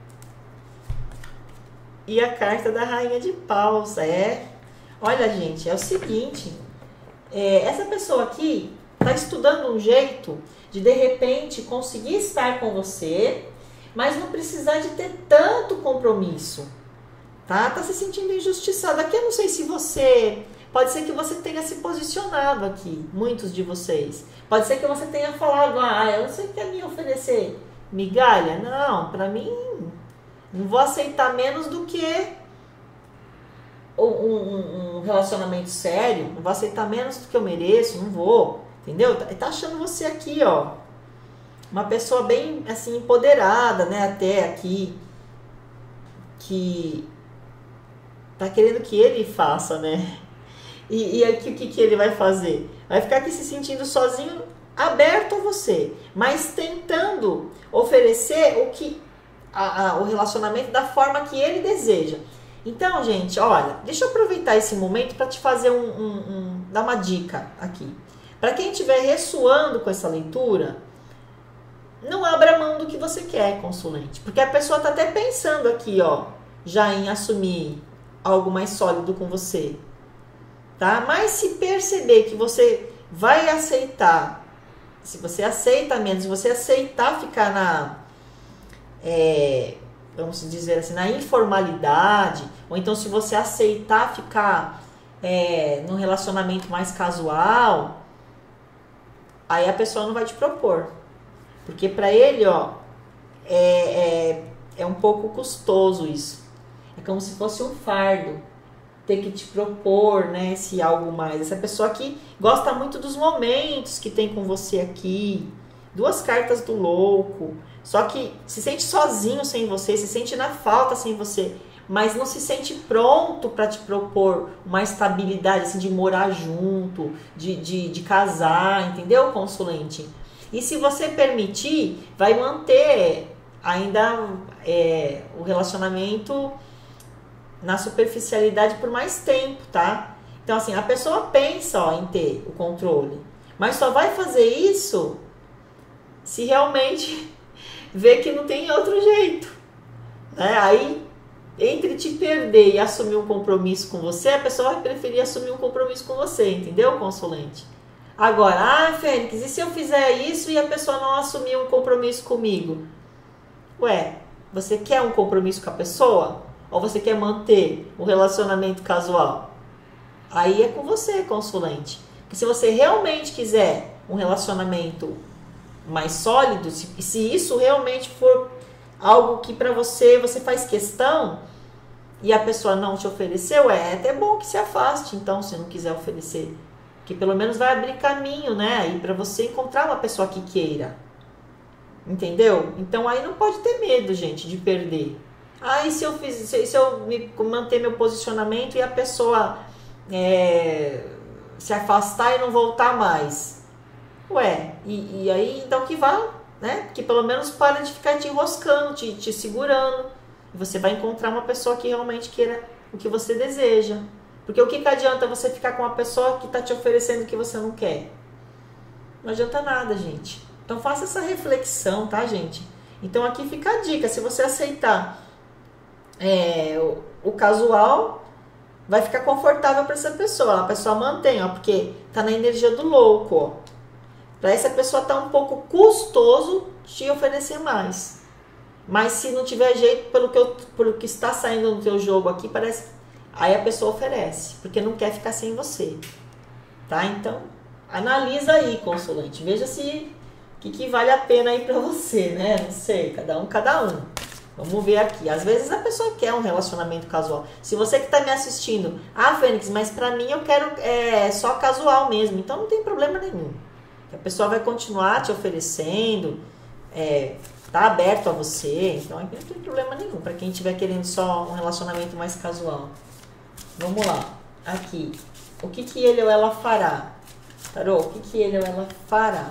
E a carta da rainha de paus. É. Olha, gente, é o seguinte. É, essa pessoa aqui tá estudando um jeito de, de repente, conseguir estar com você, mas não precisar de ter tanto compromisso. Tá? Tá se sentindo injustiçado. Aqui eu não sei se você... Pode ser que você tenha se posicionado aqui, muitos de vocês. Pode ser que você tenha falado, ah, eu não sei o que quer me oferecer migalha. Não, pra mim, não vou aceitar menos do que um, um, um relacionamento sério. Não vou aceitar menos do que eu mereço, não vou. Entendeu? Tá achando você aqui, ó. uma pessoa bem, assim, empoderada, né, até aqui, que tá querendo que ele faça, né? E, e aqui o que, que ele vai fazer? Vai ficar aqui se sentindo sozinho, aberto a você, mas tentando oferecer o que a, a, o relacionamento da forma que ele deseja. Então, gente, olha, deixa eu aproveitar esse momento para te fazer um, um, um, dar uma dica aqui. Para quem estiver ressoando com essa leitura, não abra mão do que você quer, consulente, porque a pessoa tá até pensando aqui, ó, já em assumir algo mais sólido com você, tá? Mas se perceber que você vai aceitar, se você aceita menos, se você aceitar ficar na, é, vamos dizer assim, na informalidade, ou então se você aceitar ficar é, num relacionamento mais casual, aí a pessoa não vai te propor. Porque para ele, ó, é, é, é um pouco custoso isso. É como se fosse um fardo ter que te propor, né, esse algo mais. Essa pessoa aqui gosta muito dos momentos que tem com você aqui. Duas cartas do louco. Só que se sente sozinho sem você, se sente na falta sem você, mas não se sente pronto para te propor uma estabilidade, assim, de morar junto, de, de, de casar, entendeu, consulente? E se você permitir, vai manter ainda é, o relacionamento na superficialidade por mais tempo, tá? Então, assim, a pessoa pensa, ó, em ter o controle, mas só vai fazer isso se realmente ver que não tem outro jeito, né? Aí, entre te perder e assumir um compromisso com você, a pessoa vai preferir assumir um compromisso com você, entendeu, consulente? Agora, ah, Fênix, e se eu fizer isso e a pessoa não assumir um compromisso comigo? Ué, você quer um compromisso com a pessoa? Ou você quer manter o relacionamento casual? Aí é com você, consulente. Porque se você realmente quiser um relacionamento mais sólido, se, se isso realmente for algo que para você, você faz questão e a pessoa não te ofereceu, é até bom que se afaste, então, se não quiser oferecer. Que pelo menos vai abrir caminho, né, aí para você encontrar uma pessoa que queira. Entendeu? Então aí não pode ter medo, gente, de perder. Ah, e se eu, fiz, se, se eu me, manter meu posicionamento e a pessoa é, se afastar e não voltar mais? Ué, e, e aí então que vá, né? Que pelo menos para de ficar te enroscando, te, te segurando. E você vai encontrar uma pessoa que realmente queira o que você deseja. Porque o que, que adianta você ficar com uma pessoa que está te oferecendo o que você não quer? Não adianta nada, gente. Então faça essa reflexão, tá, gente? Então aqui fica a dica. Se você aceitar é, o, o casual, vai ficar confortável para essa pessoa. A pessoa mantém, ó, porque tá na energia do louco, ó. Para essa pessoa tá um pouco custoso te oferecer mais. Mas se não tiver jeito, pelo que, eu, pelo que está saindo no teu jogo aqui, parece... Aí a pessoa oferece, porque não quer ficar sem você. Tá? Então, analisa aí, consulente. Veja se o que, que vale a pena aí pra você, né? Não sei, cada um, cada um. Vamos ver aqui. Às vezes a pessoa quer um relacionamento casual. Se você que tá me assistindo, ah, Fênix, mas pra mim eu quero é, só casual mesmo. Então não tem problema nenhum. A pessoa vai continuar te oferecendo, é, tá aberto a você. Então aqui não tem problema nenhum pra quem estiver querendo só um relacionamento mais casual. Vamos lá, aqui, o que que ele ou ela fará? Tarô, o que que ele ou ela fará?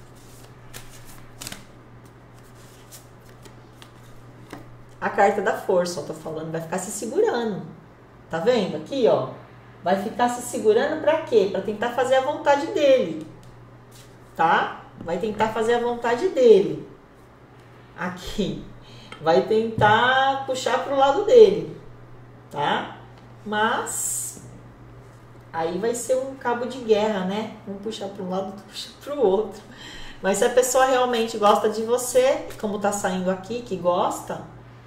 A carta da força, ó, tô falando, vai ficar se segurando, tá vendo aqui, ó? Vai ficar se segurando pra quê? Pra tentar fazer a vontade dele, tá? Vai tentar fazer a vontade dele, aqui, vai tentar puxar pro lado dele, tá? Mas aí vai ser um cabo de guerra, né? Um puxa para um lado, outro puxa para o outro. Mas se a pessoa realmente gosta de você, como tá saindo aqui, que gosta,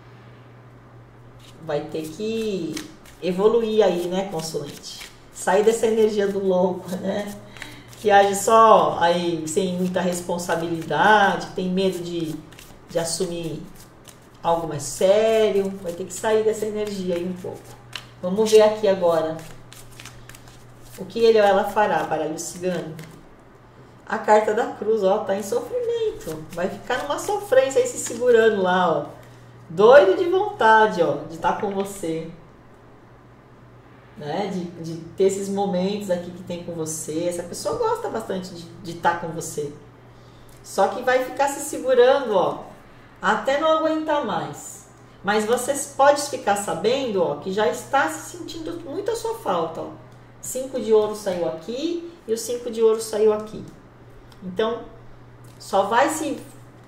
vai ter que evoluir aí, né, consulente? Sair dessa energia do louco, né? Que age só aí sem muita responsabilidade, tem medo de, de assumir algo mais sério. Vai ter que sair dessa energia aí um pouco. Vamos ver aqui agora o que ele ou ela fará, baralho cigano. A carta da cruz, ó, tá em sofrimento. jeito. Vai ficar numa sofrência aí se segurando lá, ó. Doido de vontade, ó, de estar com você. Né? De, de ter esses momentos aqui que tem com você. Essa pessoa gosta bastante de, de estar com você. Só que vai ficar se segurando, ó, até não aguentar mais. Mas você pode ficar sabendo, ó, que já está se sentindo muito a sua falta, ó. Cinco de ouro saiu aqui e o cinco de ouro saiu aqui. Então, só vai se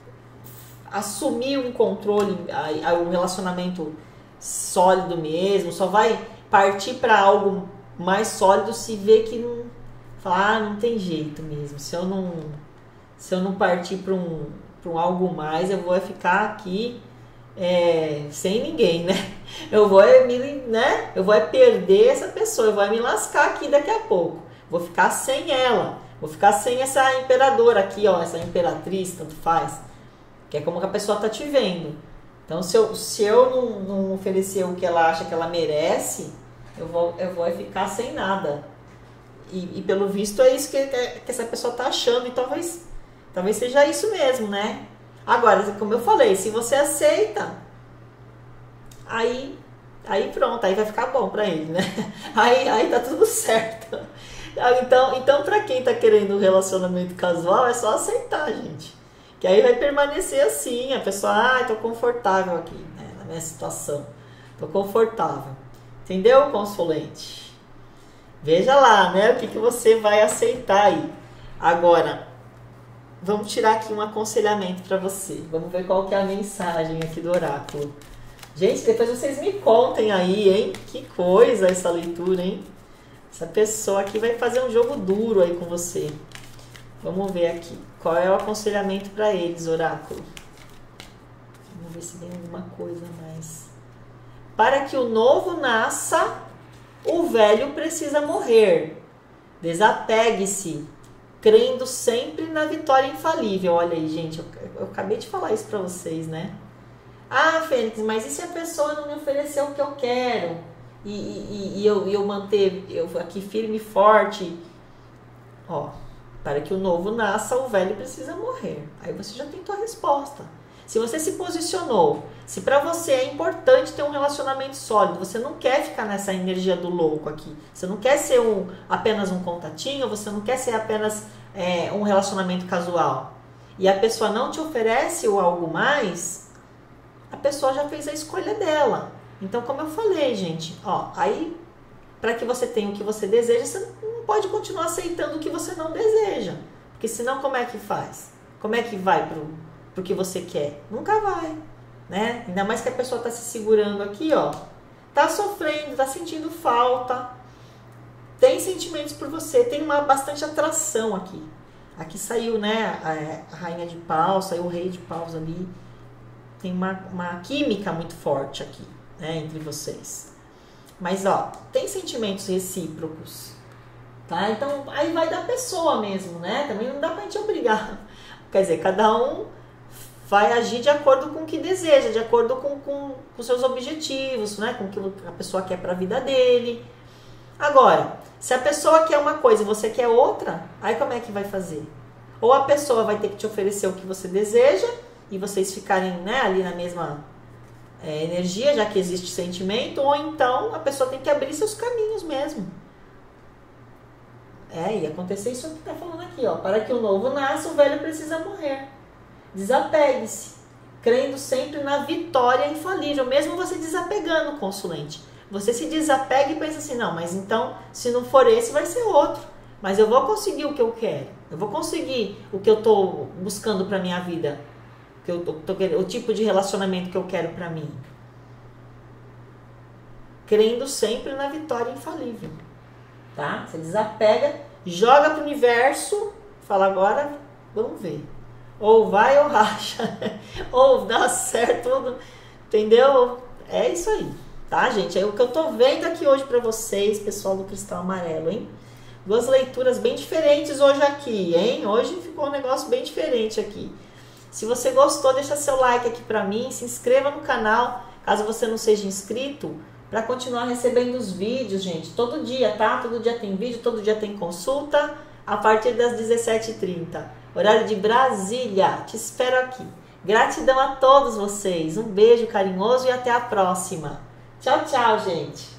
assumir um controle, um relacionamento sólido mesmo, só vai partir para algo mais sólido se vê que não, falar, ah, não tem jeito mesmo. Se eu não, se eu não partir para um, para um algo mais, eu vou ficar aqui é, sem ninguém, né? Eu vou me, né? Eu vou perder essa pessoa, eu vou me lascar aqui daqui a pouco. Vou ficar sem ela, vou ficar sem essa imperadora aqui, ó, essa imperatriz, tanto faz. Que é como que a pessoa tá te vendo. Então, se eu, se eu não, não oferecer o que ela acha que ela merece, eu vou, eu vou ficar sem nada. E, e pelo visto é isso que, que essa pessoa tá achando. E talvez, talvez seja isso mesmo, né? Agora, como eu falei, se você aceita, aí, aí pronto, aí vai ficar bom pra ele, né? Aí, aí tá tudo certo. Então, então pra quem tá querendo um relacionamento casual, é só aceitar, gente. Que aí vai permanecer assim, a pessoa, ah, tô confortável aqui, né, na minha situação. Tô confortável. Entendeu, consulente? Veja lá, né, o que, que você vai aceitar aí. Agora, vamos tirar aqui um aconselhamento para você. Vamos ver qual que é a mensagem aqui do oráculo. Gente, depois vocês me contem aí, hein? Que coisa essa leitura, hein? Essa pessoa aqui vai fazer um jogo duro aí com você. Vamos ver aqui. Qual é o aconselhamento para eles, oráculo? Vamos ver se tem alguma coisa mais. Para que o novo nasça, o velho precisa morrer. Desapegue-se, crendo sempre na vitória infalível. Olha aí, gente, eu, eu acabei de falar isso para vocês, né? Ah, Fênix, mas e se a pessoa não me oferecer o que eu quero? E, e, e eu, eu manter eu aqui firme e forte? Ó, para que o novo nasça, o velho precisa morrer. Aí você já tem tua resposta. Se você se posicionou, se para você é importante ter um relacionamento sólido, você não quer ficar nessa energia do louco aqui. Você não quer ser um, apenas um contatinho, você não quer ser apenas é, um relacionamento casual. E a pessoa não te oferece o algo mais, a pessoa já fez a escolha dela. Então, como eu falei, gente, ó, aí para que você tenha o que você deseja, você não pode continuar aceitando o que você não deseja. Porque senão como é que faz? Como é que vai pro, pro que você quer? Nunca vai, né? Ainda mais que a pessoa tá se segurando aqui, ó. Tá sofrendo, tá sentindo falta. Tem sentimentos por você, tem uma bastante atração aqui. Aqui saiu, né, a, a rainha de paus, saiu o rei de paus ali. Tem uma, uma química muito forte aqui, né, entre vocês. Mas, ó, tem sentimentos recíprocos, tá? Então, aí vai da pessoa mesmo, né? Também não dá pra gente obrigar. Quer dizer, cada um vai agir de acordo com o que deseja, de acordo com, com, com seus objetivos, né? Com o que a pessoa quer pra vida dele. Agora, se a pessoa quer uma coisa e você quer outra, aí como é que vai fazer? Ou a pessoa vai ter que te oferecer o que você deseja e vocês ficarem, né, ali na mesma... É, energia, já que existe sentimento, ou então a pessoa tem que abrir seus caminhos mesmo. É, e acontecer isso que tá falando aqui, ó. Para que o novo nasça, o velho precisa morrer. Desapegue-se, crendo sempre na vitória infalível, mesmo você desapegando, consulente. Você se desapega e pensa assim, não, mas então, se não for esse, vai ser outro. Mas eu vou conseguir o que eu quero. Eu vou conseguir o que eu tô buscando pra minha vida. Que eu tô, tô, o tipo de relacionamento que eu quero pra mim. Crendo sempre na vitória infalível. Tá? Você desapega, joga pro universo, fala agora, vamos ver. Ou vai ou racha. Ou dá certo, entendeu? É isso aí, tá, gente? É o que eu tô vendo aqui hoje pra vocês, pessoal do Cristal Amarelo, hein? Duas leituras bem diferentes hoje aqui, hein? Hoje ficou um negócio bem diferente aqui. Se você gostou, deixa seu like aqui pra mim, se inscreva no canal, caso você não seja inscrito, para continuar recebendo os vídeos, gente, todo dia, tá? Todo dia tem vídeo, todo dia tem consulta. a partir das dezessete e trinta, horário de Brasília. Te espero aqui. Gratidão a todos vocês. Um beijo carinhoso e até a próxima. Tchau, tchau, gente.